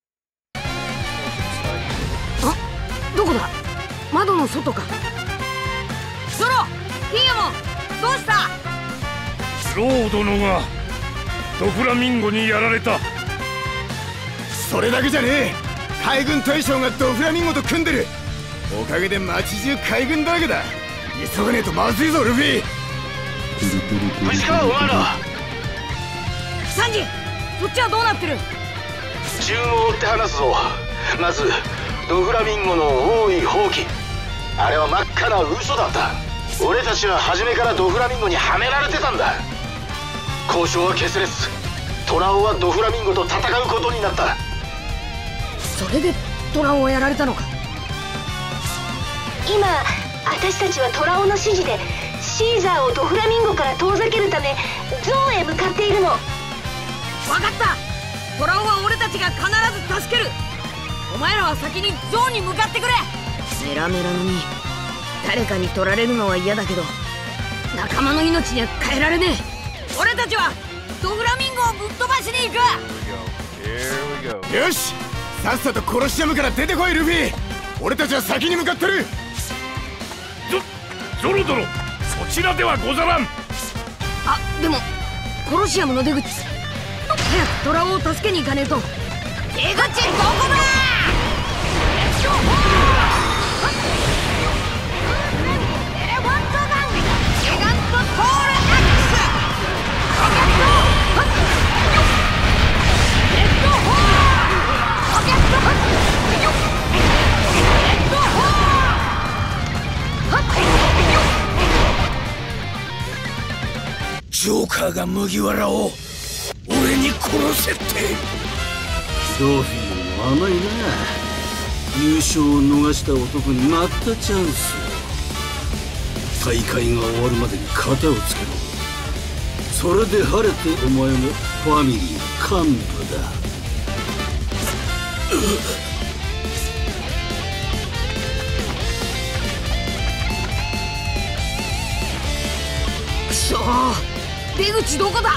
あ、どこだ？窓の外か。ゾロ、ピーヤモン、どうした？ ロー殿がドフラミンゴにやられた。 それだけじゃねえ。海軍大将がドフラミンゴと組んでる。おかげで街中海軍だらけだ。急がねえとまずいぞルフィ。 藤川、お前ら。 サンジ、そっちはどうなってる？ 順を追って話すぞ。まずドフラミンゴの王位放棄、あれは真っ赤な嘘だった。俺たちは初めからドフラミンゴにはめられてたんだ。交渉は決裂。トラオはドフラミンゴと戦うことになった。 それでトラオをやられたのか。 今私たちはトラオの指示でシーザーをドフラミンゴから遠ざけるためゾーンへ向かっているの。 分かった。トラオは俺たちが必ず助ける。お前らは先にゾーンに向かってくれ。メラメラのに誰かに取られるのは嫌だけど仲間の命には変えられねえ。俺たちはドフラミンゴをぶっ飛ばしに行く。 よし、さっさとコロシアムから出てこいルフィ。俺たちは先に向かってる。 ゾゾロ殿、そちらではござらん。 あ、でもコロシアムの出口、早くトラオを助けに行かねえと。出口どこだ？エレファントガンギガントトールアックスロケットレッドホーロケットレッドホージョーカーが麦わらを俺に殺せって。 ドフィーも甘いな。優勝を逃した男にまたチャンスを。大会が終わるまでに型をつけろ。それで晴れてお前もファミリーの幹部だ。 くそー、出口どこだ？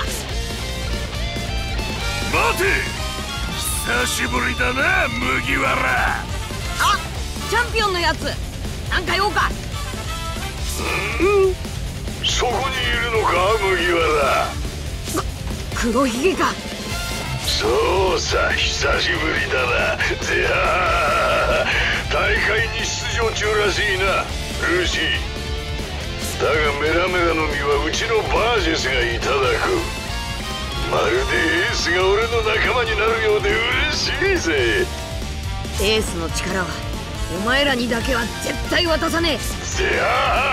待て、久しぶりだな麦わら。 あ、チャンピオンのやつ、なんか用か？ うん、そこにいるのか麦わら。 黒ひげか。 そうさ、久しぶりだな。ぜは大会に出場中らしいなルーシー。だがメラメラの実はうちのバージェスがいただく。 まるでエースが俺の仲間になるようで嬉しいぜ。 エースの力はお前らにだけは絶対渡さねえ。 せや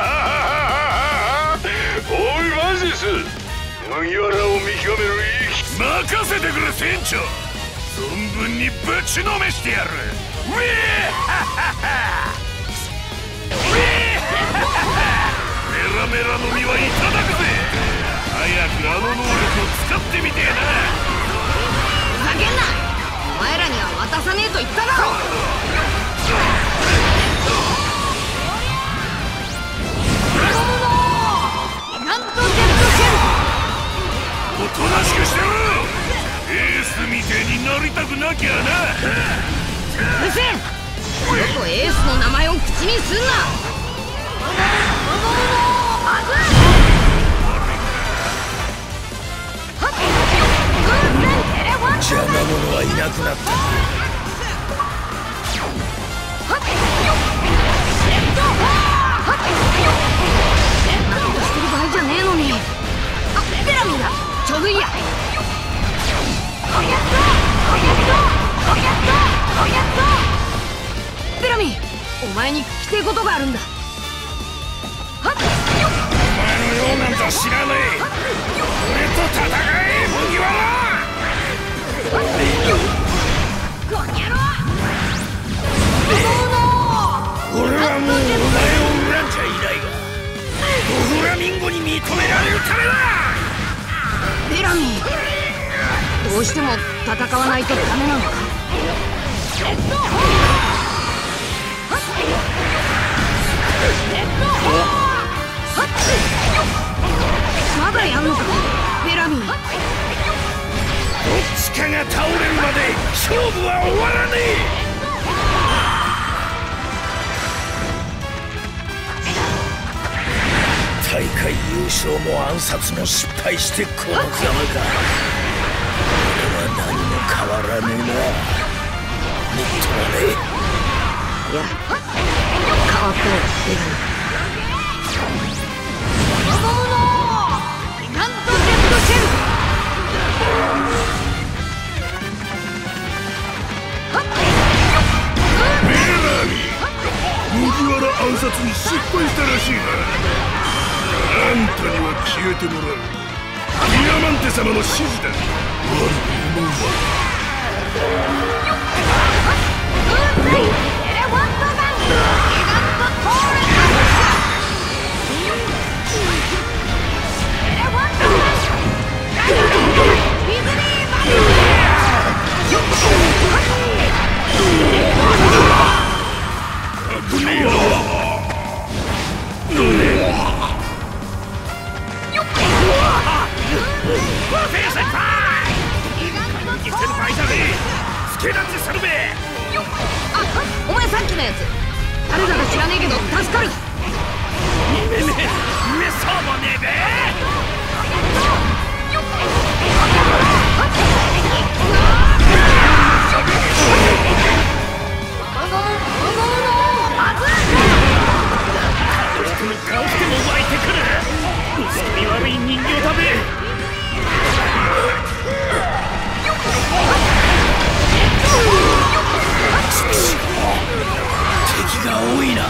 おいマジス、麦わらを見極めるいい任せてくれ船長。存分にぶちのめしてやる。ウィーウィーメラメラの実はいただくぜ。早くあの能力を使ってみてえな。 ふざけんな、お前らには渡さねえと言っただろ。なんとジェットシェルおとなしくしてろ。エースみてえになりたくなきゃな。 うるせえ、二度とエースの名前を口にすんな。 邪魔者はいなくなった。 なんとしてる場合じゃねえのに。あ、ベラミーだ、ちょうどいいや。ベラミー、お前に聞きてえことがあるんだ。 お前のようなんざ知らねえ。俺と戦え麦わら。 この野郎。 俺はもうお前を恨んじゃいないが、ドフラミンゴに認められるためだ。 ベラミー、どうしても戦わないとダメなのか。まだやんのかベラミー。どっちかが倒れるまで勝負は終わらねえ。大会優勝も暗殺も失敗してこのざまか。俺は何も変わらねえな。みっともねえ。 いや、変わったよベラミー。なんとジェットシェル。 ベラミー、麦わら暗殺に失敗したらしいな。あんたには消えてもらう。ディアマンテ様の指示だ。悪く思うわ。 あ、お前さっきのやつ誰だか知らねえけど助かる。 めめめそうもねえべ。倒しても湧いてくる。薄気味悪い人形だべ。敵が多いな。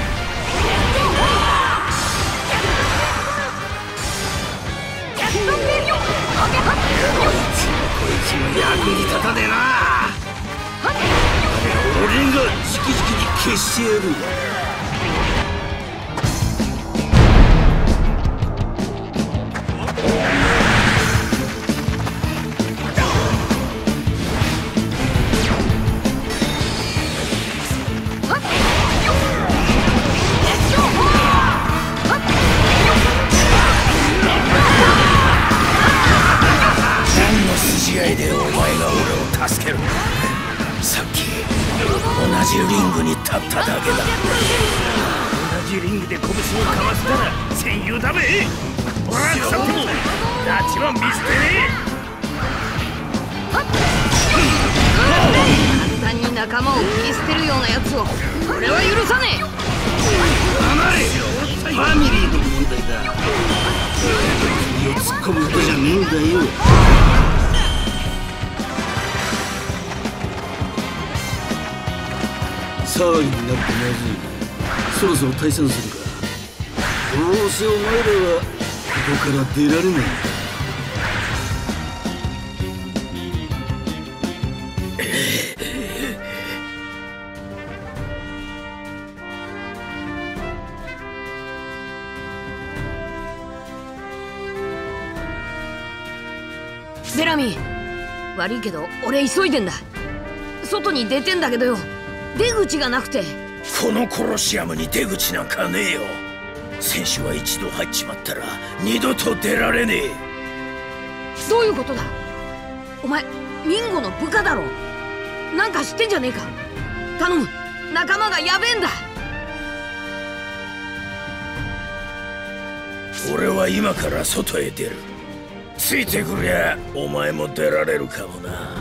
こいつも役に立たねえな。俺が直々に消してやる。でお前が俺を助ける。さっき同じリングに立っただけだ。同じリングで拳を交わしたら戦友だべ。俺は腐ってもダチは見捨てねえ。簡単に仲間を切り捨てるようなやつを俺は許さねえ。 黙れ。ファミリーの問題だ。首を突っ込むことじゃねえんだよ。 騒ぎになってまずい。そろそろ退散するか。どうせお前らはここから出られないんだ。 ベラミー、悪いけど俺急いでんだ。外に出てんだけどよ、出口がなくて。 このコロシアムに出口なんかねえよ。選手は一度入っちまったら二度と出られねえ。 どういうことだ。お前ミンゴの部下だろ。なんか知ってんじゃねえか。頼む、仲間がやべえんだ。 俺は今から外へ出る。ついてくりゃお前も出られるかもな。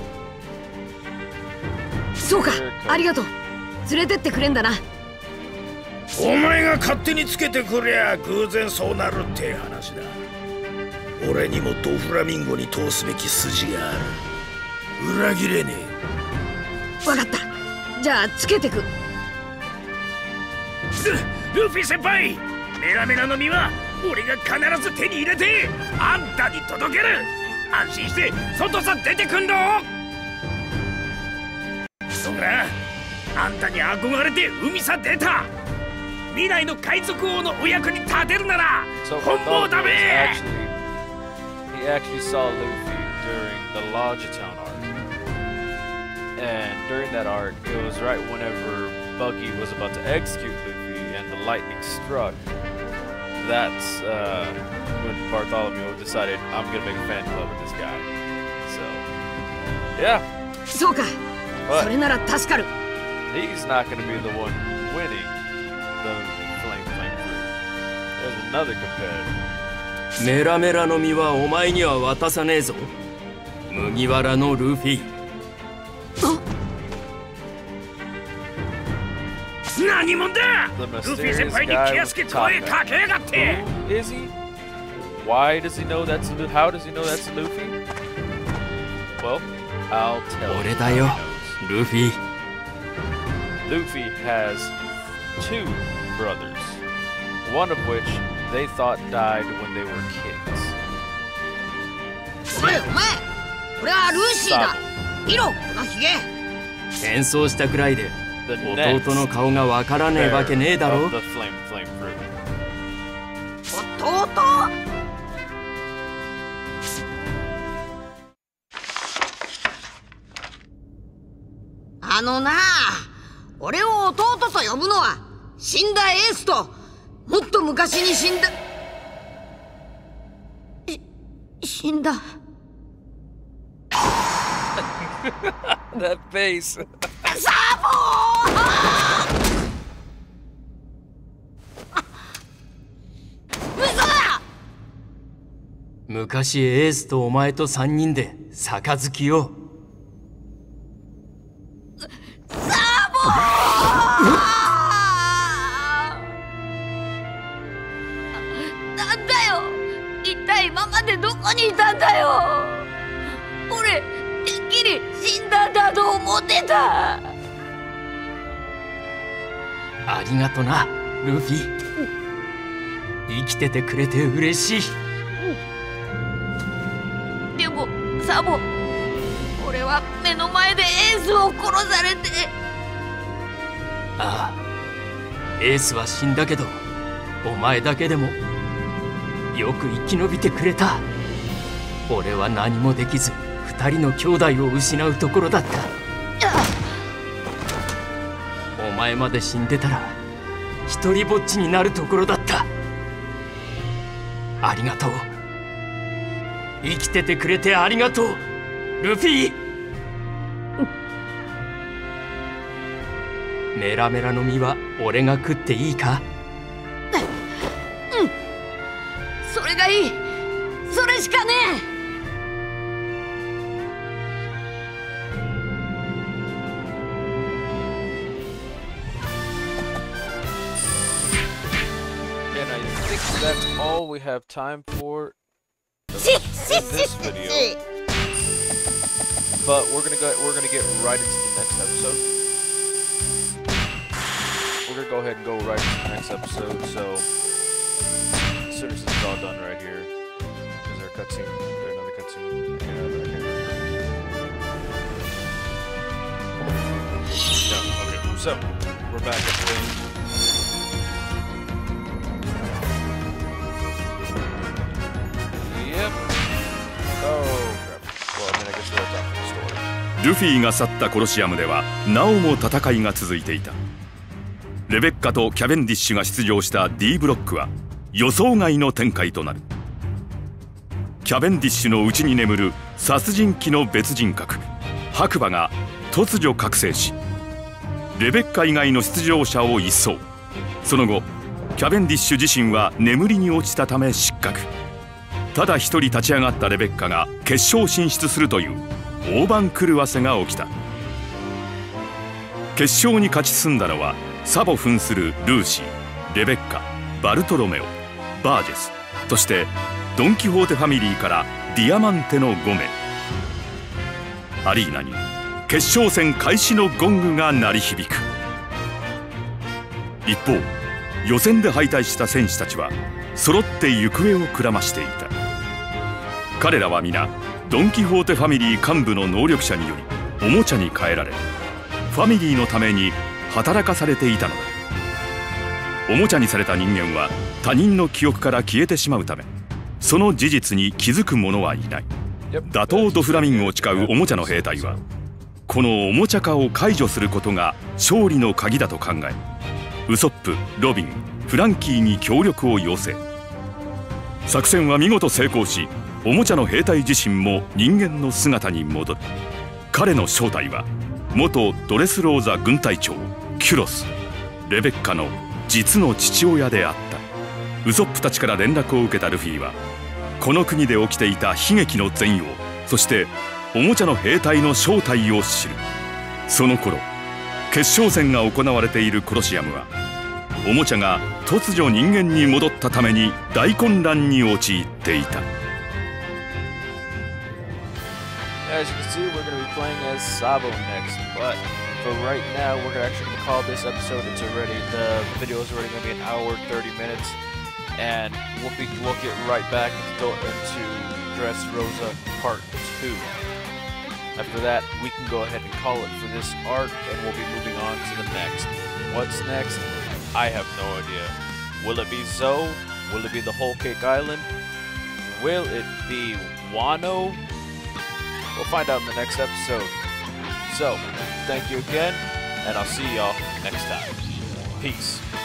そうか、ありがとう。連れてってくれんだな。 お前が勝手につけてくりゃ偶然そうなるって話だ。俺にもドフラミンゴに通すべき筋がある。裏切れねえ。分かった、じゃあつけてく。 ル、ルフィ先輩、メラメラの実は俺が必ず手に入れてあんたに届ける。安心して外さ出てくんろ。そら、あんたに憧れて海さ出た。未来の海賊王のお役に立てるなら本望だべ。 He actually saw Luffy during the Lodgetown arc, and during that arc, it was right whenever Buggy was about to execute Luffy and the lightning struck. That's uh, when Bartholomew decided, I'm gonna make a fan club with this guy. So, yeah. そうか。それなら助かる。 He's not gonna be the one winning the flame flame fruit. There's another competitor. メラメラの実はお前には渡さねえぞ。麦わらのルフィ。 何者だ。ルフィ先輩に気安く声かけやがって。 Is he? Why does he know that's Luffy? How does he know that's Luffy? Well, I'll tell you. 俺だよ、ルフィ。 Luffy has two brothers, one of which they thought died when they were kids. おいお前、俺はルーシーだ。見ろ、このヒゲ。 変装したくらいで弟の顔がわからねえわけねえだろ。 弟？ あのな、俺を弟と呼ぶのは死んだエースともっと昔に死んだし死んだ That face サボー嘘だ。 昔エースとお前と三人で杯を。 なんだよ、一体今までどこにいたんだよ。俺てっきり死んだんだと思ってた。 ありがとな、ルフィ。生きててくれて嬉しい。 でもサボ、俺は目の前でエースを殺されて。 ああ、エースは死んだけどお前だけでもよく生き延びてくれた。俺は何もできず二人の兄弟を失うところだった。お前まで死んでたら一人ぼっちになるところだった。ありがとう。生きててくれてありがとう、ルフィ。メラメラの実は俺が食っていいか？ うん、それがいい。それしかねえ。 And I think that's all we have time for in this video. But we're gonna go. We're gonna get right into the next episode. we're gonna go ahead and go right to the next episode. So as soon as this is all done right here, is there a cutscene? Is there another cutscene? I can't remember. I can't remember. No. Okay. So we're back at the game. Yep. Oh crap. Well, I mean, I guess we'll talk the story. ルフィが去ったコロシアムではなおも戦いが続いていた。レベッカとキャベンディッシュが出場した D ブロックは予想外の展開となる。キャベンディッシュの内に眠る殺人鬼の別人格白馬が突如覚醒し、レベッカ以外の出場者を一掃。その後キャベンディッシュ自身は眠りに落ちたため失格。ただ一人立ち上がったレベッカが決勝進出するという大番狂わせが起きた。決勝に勝ち進んだのはサボ扮するルーシー、レベッカ、バルトロメオ、バージェス、そしてドン・キホーテファミリーからディアマンテのごめい。アリーナに決勝戦開始のゴングが鳴り響く。一方予選で敗退した選手たちは揃って行方をくらましていた。彼らは皆ドン・キホーテファミリー幹部の能力者によりおもちゃに変えられ、ファミリーのために働かされていたのだ。おもちゃにされた人間は他人の記憶から消えてしまうため、その事実に気づく者はいない。打倒ドフラミンゴを誓うおもちゃの兵隊はこのおもちゃ化を解除することが勝利の鍵だと考え、ウソップ、ロビン、フランキーに協力を要請。作戦は見事成功し、おもちゃの兵隊自身も人間の姿に戻る。彼の正体は元ドレスローザ軍隊長キュロス、レベッカの実の父親であった。ウソップたちから連絡を受けたルフィはこの国で起きていた悲劇の全容、そしておもちゃの兵隊の正体を知る。その頃決勝戦が行われているコロシアムはおもちゃが突如人間に戻ったために大混乱に陥っていた。 As you can see, we're going to be playing as Sabo next, but for right now, we're actually going to call this episode. It's already, the video is already going to be an hour, thirty minutes, and we'll be, we'll get right back into, into Dressrosa Part two. After that, we can go ahead and call it for this arc, and we'll be moving on to the next. What's next? I have no idea. Will it be Zoe? Will it be the Whole Cake Island? Will it be Wano? We'll find out in the next episode. So, thank you again, and I'll see y'all next time. Peace.